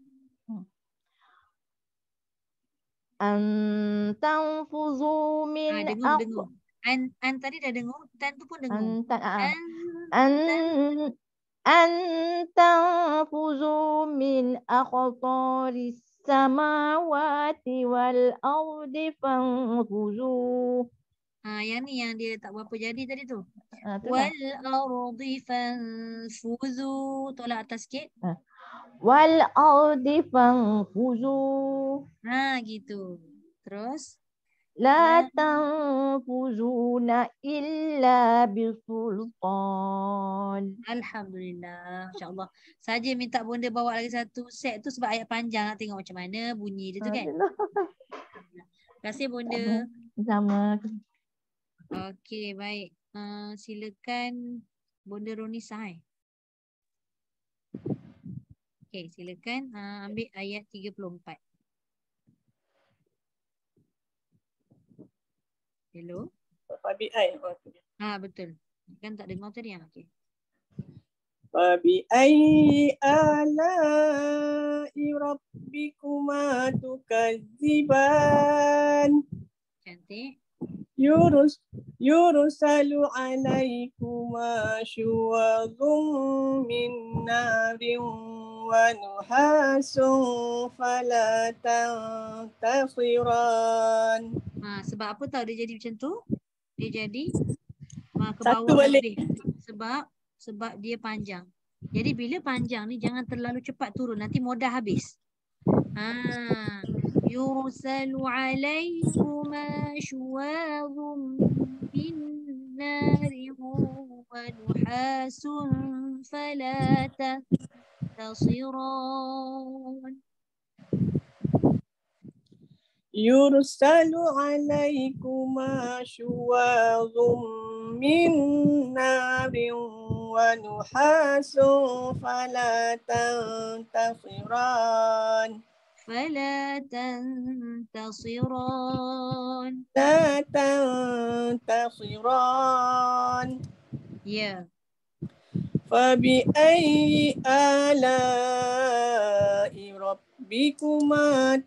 أن تنفذوا Ah, من dengung, أق dengung. An, an tadi dah dengung, tan tu pun dengung. أن An, أن tan, أن تنفذوا من أقطار السماوات والأرض فانفذوا. ah, yang ni yang dia tak berapa jadi tadi tu. Ah, tu lah. Wal ardi fanfudhu. Tolak atas sikit. والأرض فانفذوا Ha, gitu. Terus. لا La, تنفذون إلا بسلطان. Alhamdulillah. InsyaAllah. Saja minta bonda bawa lagi satu set tu sebab ayat panjang nak tengok macam mana bunyi dia tu kan. Alhamdulillah. Terima kasih bonda. Sama. Okey, baik. Uh, silakan bonda Ronisa. Eh. Okey, silakan uh, ambil ayat tiga puluh empat. Hello? Fabi'ai. Oh, tu dia. Ha, betul. Kan tak dengar tadi yang okey. Fabi'ai ala'i rabbikuma tukadziban. Cantik. Yurus yurusalu alaikuma syuwadhum min narin wa nuhasun fala tantasiran. Ha, sebab apa tahu dia jadi macam tu? Dia jadi ha, ke Satu bawah balik. lebih. Sebab sebab dia panjang. Jadi bila panjang ni jangan terlalu cepat turun. Nanti modah habis. Ha. Yursalu alaikuma syuwadhum min narin wa nuhasun fala tantasiran. Yursalu alaikuma syuwadhum min narin wa nuhasun fala tantasiran. فلا تنتصران. La tantasiran. Ya. Fabi'ai ala'i rabbikuma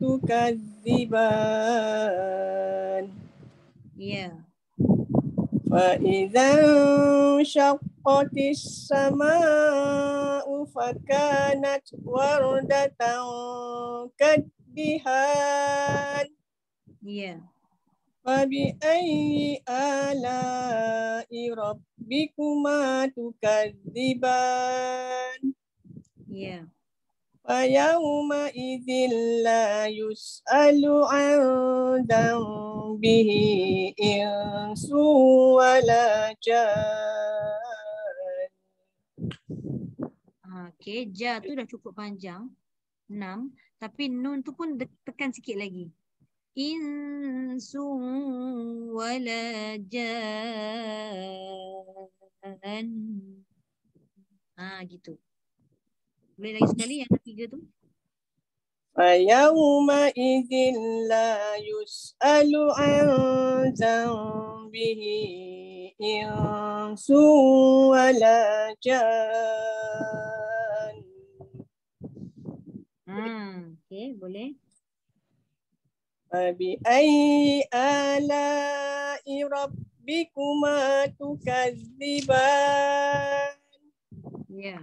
tukadziban. Ya. فإذا انشقت السماء فكانت وردة كالدهان. Ya. فبأي آلاء ربكما تكذبان. Ya. فيومئذ لا يسأل عن ذنبه إنس ولا جان. Okey, ja tu dah cukup panjang. Enam. Tapi nun tu pun de- tekan sikit lagi. Insun wala jan. Ah, gitu. Boleh lagi sekali yang ketiga tu? فيومئذ لا يسأل عن ذنبه إنس ولا جان. Hmm, okey, boleh. فبأي آلاء ربكما تكذبان. Ya.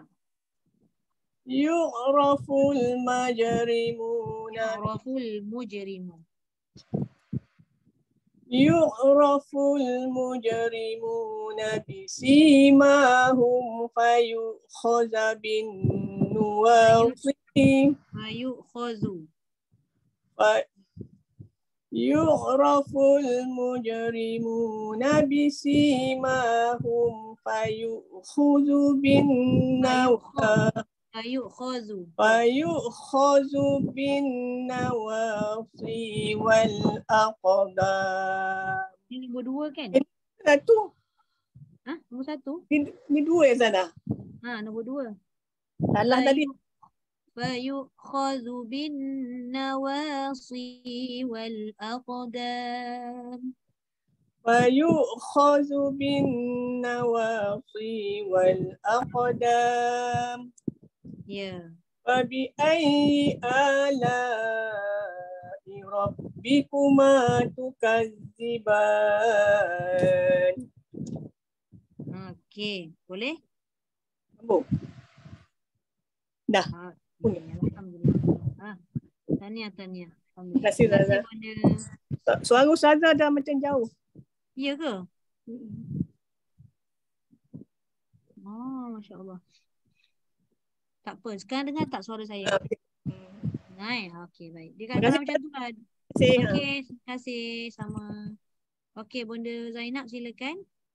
يعرف المجرمون Yu'raful mujrimu. يعرف المجرمون بسيماهم فيؤخذ بالنواصي Mayu'khazu. يعرف المجرمون بسيماهم فيؤخذ بالنواصي Mayu'khazu. فيؤخذ بالنواصي والأقدام. Ini nombor dua kan? Satu. Ha? Nombor satu? Ni, ni dua ya Zana. Ha, nombor dua. Salah tadi. فيؤخذ بالنواصي والأقدام. ويؤخذ بالنواصي والأقدام Ya. فبأي آلاء ربكما تكذبان. Okey, boleh? Sambung. Dah. Ha, alhamdulillah. Ah, tahniah, tahniah. Terima kasih, Terima kasih, Ustazah. Bunda. Suara Ustazah dah macam jauh. Ya ke? Oh, Masya Allah. Tak apa. Sekarang dengar tak suara saya? Naik. Okey, baik. Dia Terima kadang-kadang kasih. macam tu lah. Terima kasih. Okey, terima kasih. Sama. Okey, Bunda Zainab silakan.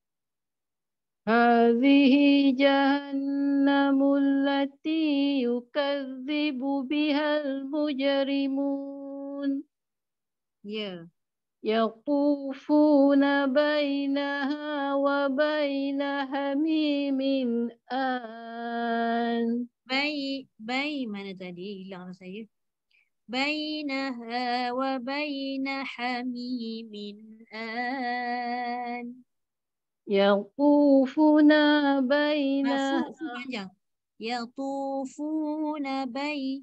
Hadhihi jahannamul lati yukadzibu bihal mujrimun. Ya. Yaqufuna bainaha wa baina hamimin an. Baik. Baik mana tadi? Hilang saya. Bainaha wa baina hamimin an. Yaqufuna baina Mafu panjang. Yatufuna bai.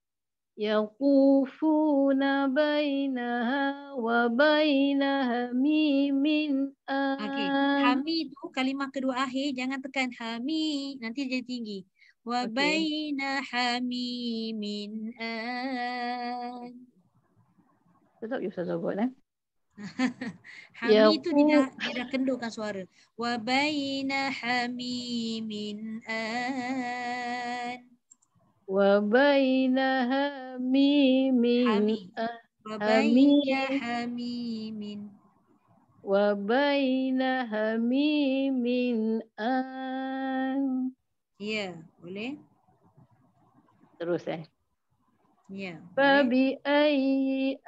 Yaqufuna bainaha wa baina hamimin Okey. an. Hami tu kalimah kedua akhir jangan tekan hami, nanti jadi tinggi. Wa Okey. baina hamimin an. Tetap you Ustazah buat eh. Hami tu dia Yaqu dah, dia dah kendurkan suara. Wa baina hamimin an. wa baina hamimin Hami. an. Wa Hamim baina hamimin. wa baina hamimin an. Ya, boleh? Terus eh. Ya, boleh. Fabi ayyi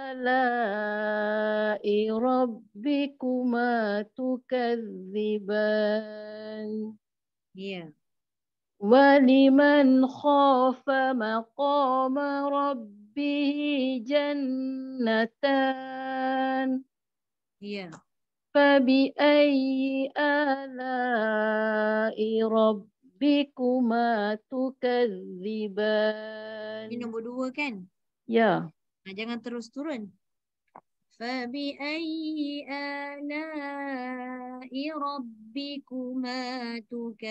ala'i rabbikuma tukadziban. Ya. Waliman khafa maqama rabbihi jannatan. Ya. Fabi ayyi ala'i rabbikuma tukadziban. Ini nombor dua kan? Ya. Nah, jangan terus turun. Fabi ayyi ala'i rabbikuma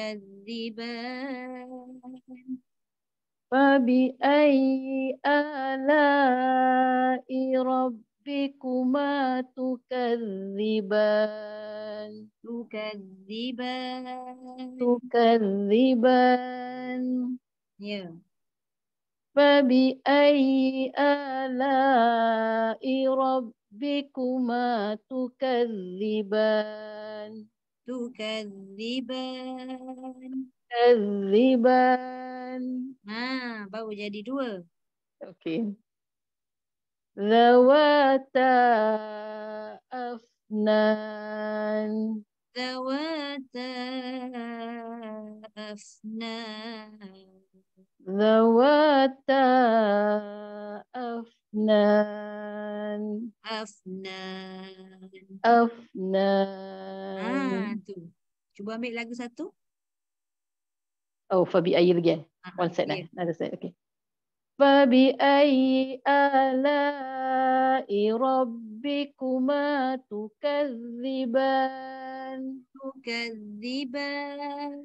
tukadziban. Fabi ayyi ala'i rabbikuma tukadziban. Tukadziban. Tukadziban. Ya. Fabi ayyi ala'i rabbikuma tukadziban. Tukadziban. Kadziban. Ha, baru jadi dua. Okey. Zawata afnan. Zawata afnan. Zawata afnan. Afnan. Afnan. Ha, tu. Cuba ambil lagu satu. Oh, Fabi ayyi lagi eh? Ha, One set ya. eh? Another set, okay. Fabi ayyi ala'i rabbikuma tukadziban. Tukadziban.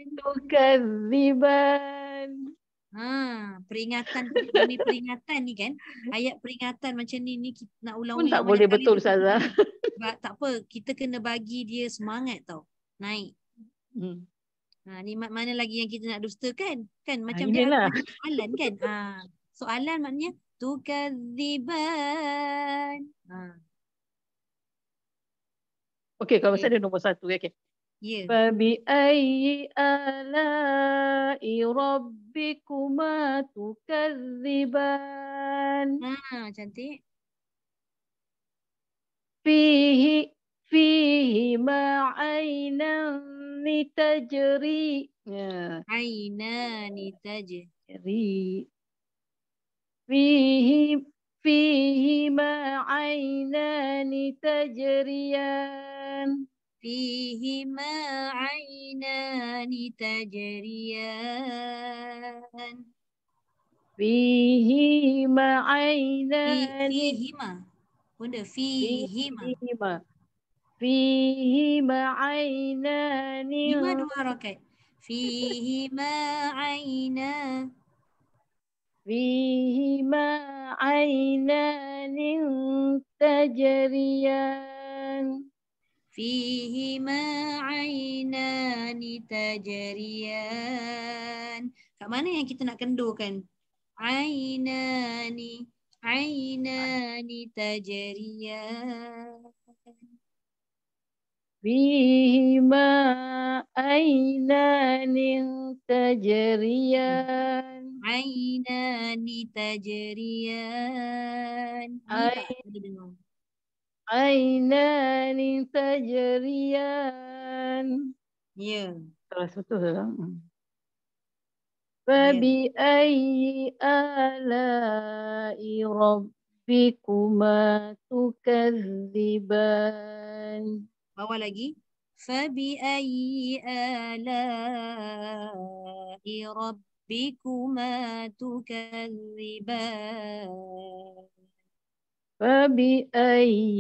Tukadziban. Ha, peringatan demi peringatan ni kan. Ayat peringatan macam ni ni kita nak Pun ulang-ulang tak banyak boleh kali. betul Ustazah. Sebab tak apa, kita kena bagi dia semangat tau. Naik. Hmm. Ha, ni mak- mana lagi yang kita nak dustakan? Kan macam Ha, dia inilah. macam soalan kan. Ha, soalan maknanya tukadziban. Ha, Okey, kalau okey. masa ada nombor satu. Okay. Ya. Fabi ayyi ala'i rabbikuma tukadziban. Ha, cantik. Fihi fihi ma'ainan litajri. Ya, Ainani taj. tajri. Fihi فيهما عينان تجريان فيهما عينان تجريان. فيهما في عينان فيهما. Bunda فيهما. فيهما فيهما عينان Hima dua harakat. فيهما عينان. فيهما عينان تجريان فيهما عينان تجريان. Kat mana yang kita nak kendurkan? Ainani, ainani tajriyan. فيهما عينان تجريان Ainani tajriyan. Ni tak Ain- boleh dengar. عينان تجريان Ya. Salah betul salah. فبأي آلاء ربكما تكذبان Bawah lagi. فبأي آلاء ربكما تكذبان. فبأي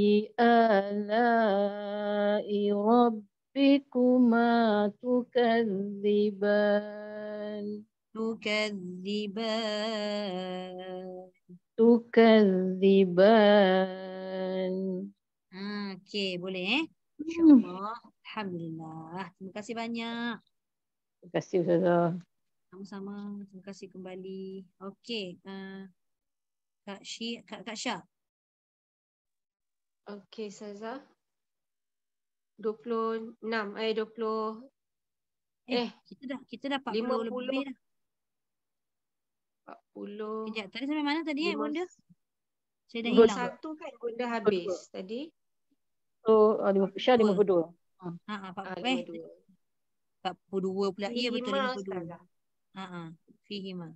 آلاء ربكما تكذبان تكذبان. تكذبان Ha, okey, boleh eh? Hmm. InsyaAllah. Alhamdulillah. Terima kasih banyak. Terima kasih Ustazah. Sama-sama. Terima kasih kembali. Okey. Uh, Kak Syi, Kak, Kak Syah. Okey, Ustazah. dua puluh enam, eh dua puluh, Eh, eh kita dah kita dah empat lima puluh puluh. lebih dah. empat puluh. Kejap, tadi sampai mana tadi eh, lima- Bonda? Saya dah lima puluh hilang. Satu kan Bunda habis tadi. So, uh, lima, Syah lima puluh dua. Ha, ha, empat Ah, puluh, eh, lima dua. empat puluh dua pula. Ya, betul Lima, lima puluh dua. Ustazah. Ha, ha. Fihima.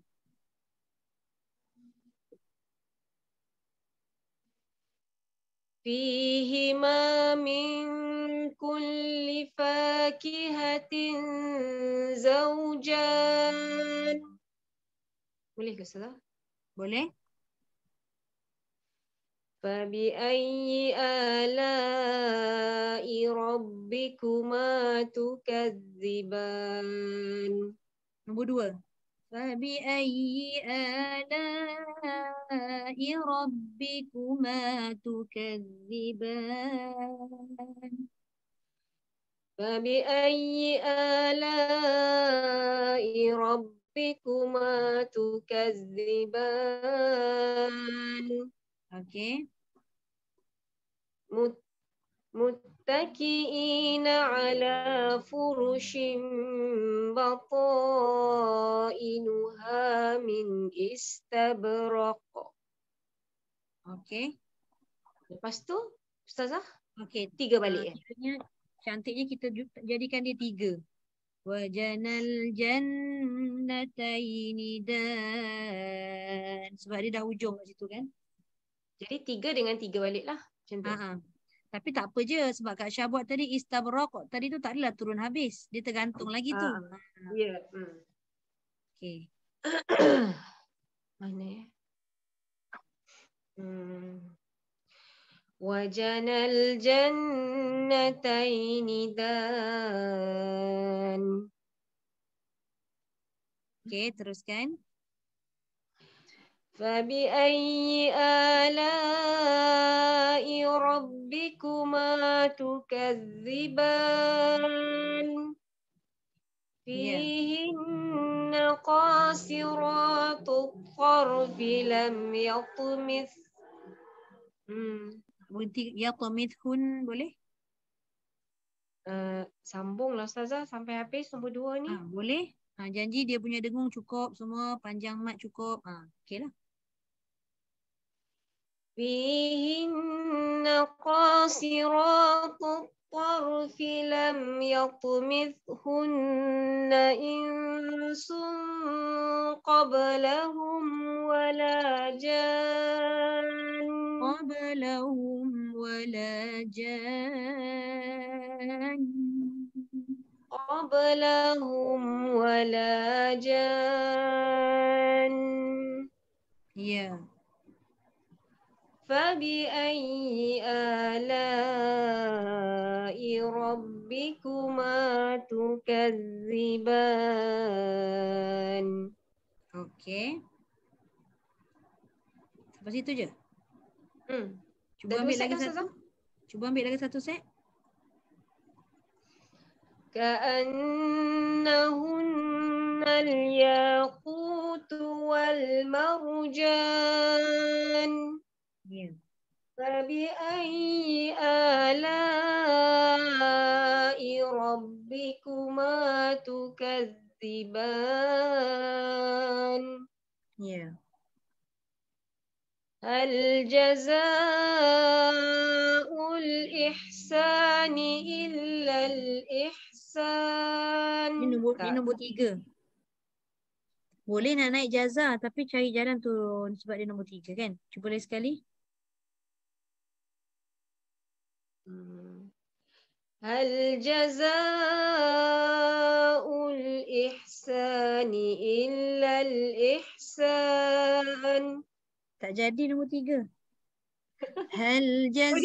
فيهما من كل فاكهة زوجان. Boleh ke Ustazah? Boleh? فبأي آلاء ربكما تكذبان. Nombor dua. فبأي آلاء ربكما تكذبان. فبأي آلاء ربكما تكذبان. Okey. مت- متكئين على فرش بطائنها من استبرق. Okey. Lepas tu, Ustazah, Okey. tiga Ah, balik eh? kiranya cantiknya kita ju- jadikan dia tiga. Wajanal jannataini dan. Sebab dia dah hujung kat situ kan. Jadi tiga dengan tiga balik lah. Macam tu. Ha, ha. Tapi tak apa je sebab Kak Syah buat tadi istabraq tadi tu tak adalah turun habis. Dia tergantung lagi tu. Ah, ah. Ya. Hmm. Okey. Mana ya? Hmm. Wajanal jannataini dan. Okey, teruskan. فبأي آلاء ربكما تكذبان. فيهن قاصرات الطرف لم يطمث. Hmm. Berhenti yatamithun boleh? Uh, sambunglah Ustazah sampai habis nombor dua ni. Ha, boleh? Ha, janji dia punya dengung cukup semua, panjang mat cukup. Ha, okeylah. فيهن قاصرات الطرف لم يطمثهن إنس قبلهم ولا جان. قبلهم ولا جان. قبلهم ولا جان. Ya. فبأي آلاء ربكما تكذبان. Okey. Sampai situ je. Hmm. Cuba Dah dua ambil set lagi dah, satu. Ustazah? Cuba ambil lagi satu set. كأنهن الياقوت والمرجان. Ya. فبأي آلاء ربكما تكذبان. Ya. هل جزاء الإحسان إلا الإحسان. Ini nombor, ini Kak. nombor tiga. Boleh nak naik jaza tapi cari jalan turun sebab dia nombor tiga kan. Cuba lagi sekali. Hmm. هل جزاء الإحسان إلا الإحسان. Tak jadi nombor tiga. Hal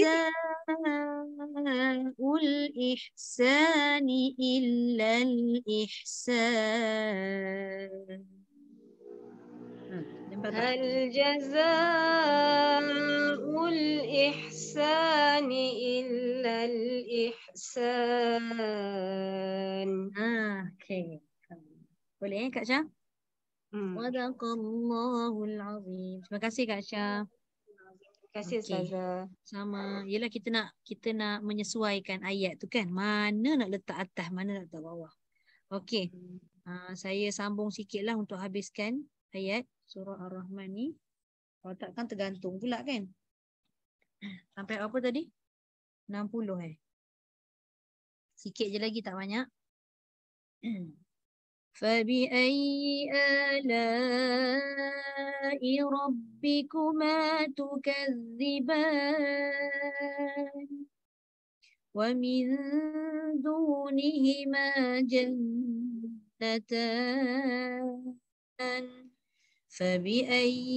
jazaa'ul ihsani illal ihsan. Ha, nampak tak? هل جزاء الإحسان إلا الإحسان. Ah, okey. Boleh eh Kak Syah? Hmm. Sadaqallahul azim. Terima kasih Kak Syah. Terima kasih Okey. Ustazah. Sama. Yelah kita nak kita nak menyesuaikan ayat tu kan. Mana nak letak atas, mana nak letak bawah. Okey. Uh, saya sambung sikit lah untuk habiskan ayat surah Ar-Rahman ni. Kalau tak kan tergantung pula kan. Sampai apa tadi? enam puluh eh. Sikit je lagi, tak banyak. فَبِأَيِّ آلَاءِ رَبِّكُمَا تُكَذِّبَانِ وَمِن دُونِهِمَا جَنَّتَانِ فَبِأَيِّ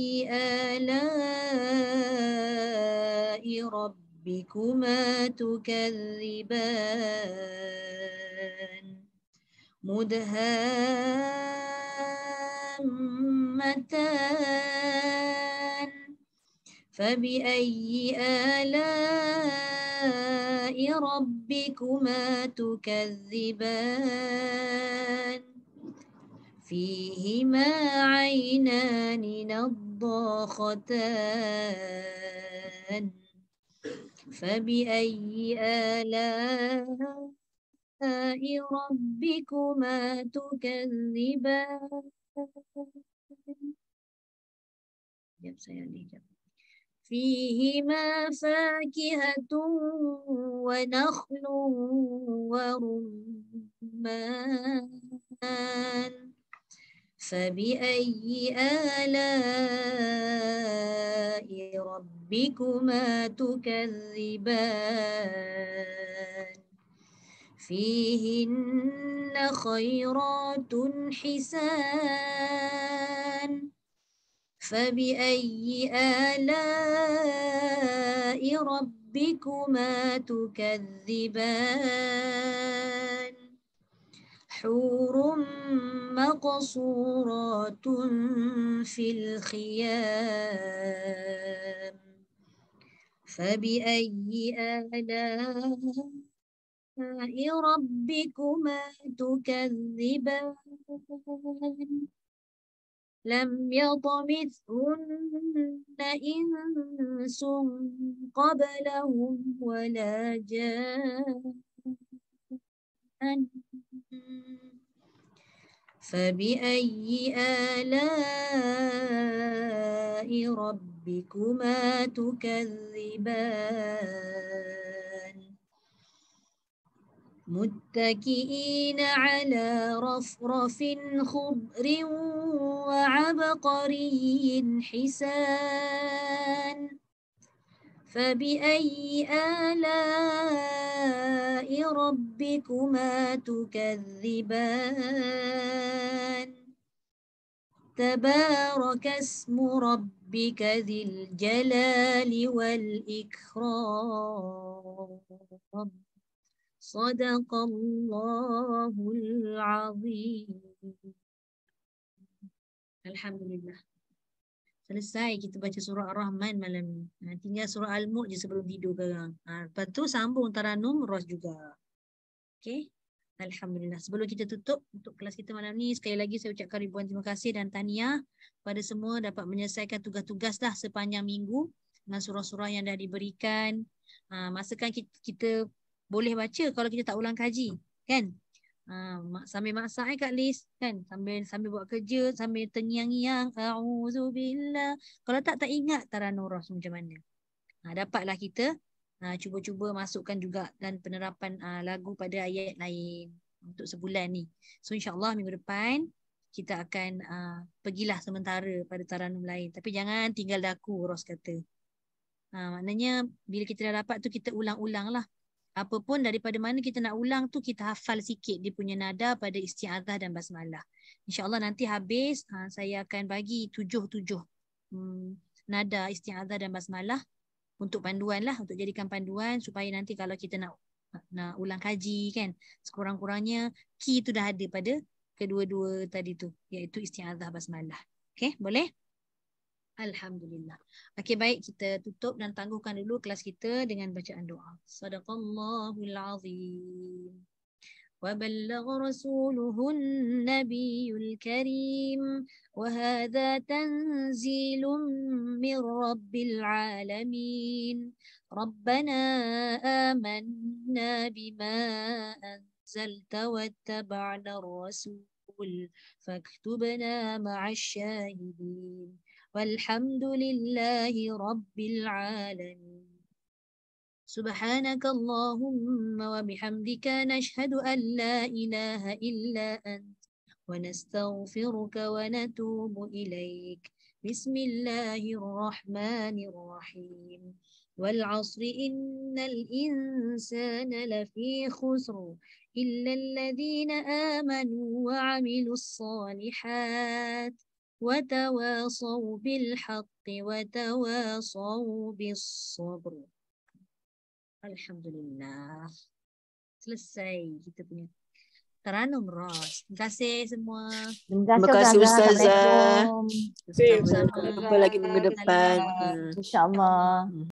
آلَاءِ رَبِّكُمَا تُكَذِّبَانِ مدهامتان فبأي آلاء ربكما تكذبان فيهما عينان نضاختان فبأي آلاء ربكما تكذبان. Jap saya lihat. فيهما فاكهة ونخل ورمان فبأي آلاء ربكما تكذبان فيهن خيرات حسان فبأي آلاء ربكما تكذبان حور مقصورات في الخيام فبأي آلاء ربكما تكذبان لم يطمثهن إنس قبلهم ولا جان فبأي آلاء ربكما تكذبان متكئين على رفرف خضر وعبقري حسان فبأي آلاء ربكما تكذبان تبارك اسم ربك ذي الجلال والإكرام صدق الله العظيم. Alhamdulillah. Selesai kita baca surah Ar-Rahman malam ni. Ha, tinggal surah Al-Mulk je sebelum tidur sekarang. Ha, lepas tu sambung Taranum Ros juga. Okey. Alhamdulillah. Sebelum kita tutup untuk kelas kita malam ni, sekali lagi saya ucapkan ribuan terima kasih dan tahniah pada semua dapat menyelesaikan tugas-tugas dah sepanjang minggu dengan surah-surah yang dah diberikan. Ha, masakan kita, kita boleh baca kalau kita tak ulang kaji, kan? Ha, sambil masak eh Kak Liz, kan? Sambil sambil buat kerja, sambil terngiang-ngiang, a'udzubillah. Kalau tak tak ingat Taranum Ros macam mana. Ha, dapatlah kita ha, cuba-cuba masukkan juga dan penerapan ha, lagu pada ayat lain untuk sebulan ni. So insya-Allah minggu depan kita akan uh, pergilah sementara pada Taranum lain. Tapi jangan tinggal daku, Ros kata. Ha, maknanya bila kita dah dapat tu kita ulang-ulang lah. Apa pun daripada mana kita nak ulang tu kita hafal sikit dia punya nada pada isti'adzah dan basmalah. InsyaAllah nanti habis ha, saya akan bagi tujuh-tujuh hmm, nada isti'adzah dan basmalah untuk panduan lah, untuk jadikan panduan supaya nanti kalau kita nak nak ulang kaji kan, sekurang-kurangnya key tu dah ada pada kedua-dua tadi tu, iaitu isti'adzah basmalah. Okay, boleh? Alhamdulillah. Okey, baik, kita tutup dan tangguhkan dulu kelas kita dengan bacaan doa. Sadaqallahul azim. Wa ballagha rasuluhun nabiyul karim. Wa hadha tanzilun min rabbil alamin. Rabbana amanna bima anzalta wattaba'na ar-rasul. Faktubna ma'ash syahidin. والحمد لله رب العالمين سبحانك اللهم وبحمدك نشهد أن لا إله إلا أنت ونستغفرك ونتوب إليك بسم الله الرحمن الرحيم والعصر إن الإنسان لفي خسر إلا الذين آمنوا وعملوا الصالحات وتواصوا بالحق وتواصوا بالصبر. Alhamdulillah. Selesai kita punya Taranum Ros. Terima kasih semua. Terima Terima kasih Ustazah. Assalamualaikum. Terima kasih. Sama-sama. Jumpa lagi minggu depan. InsyaAllah.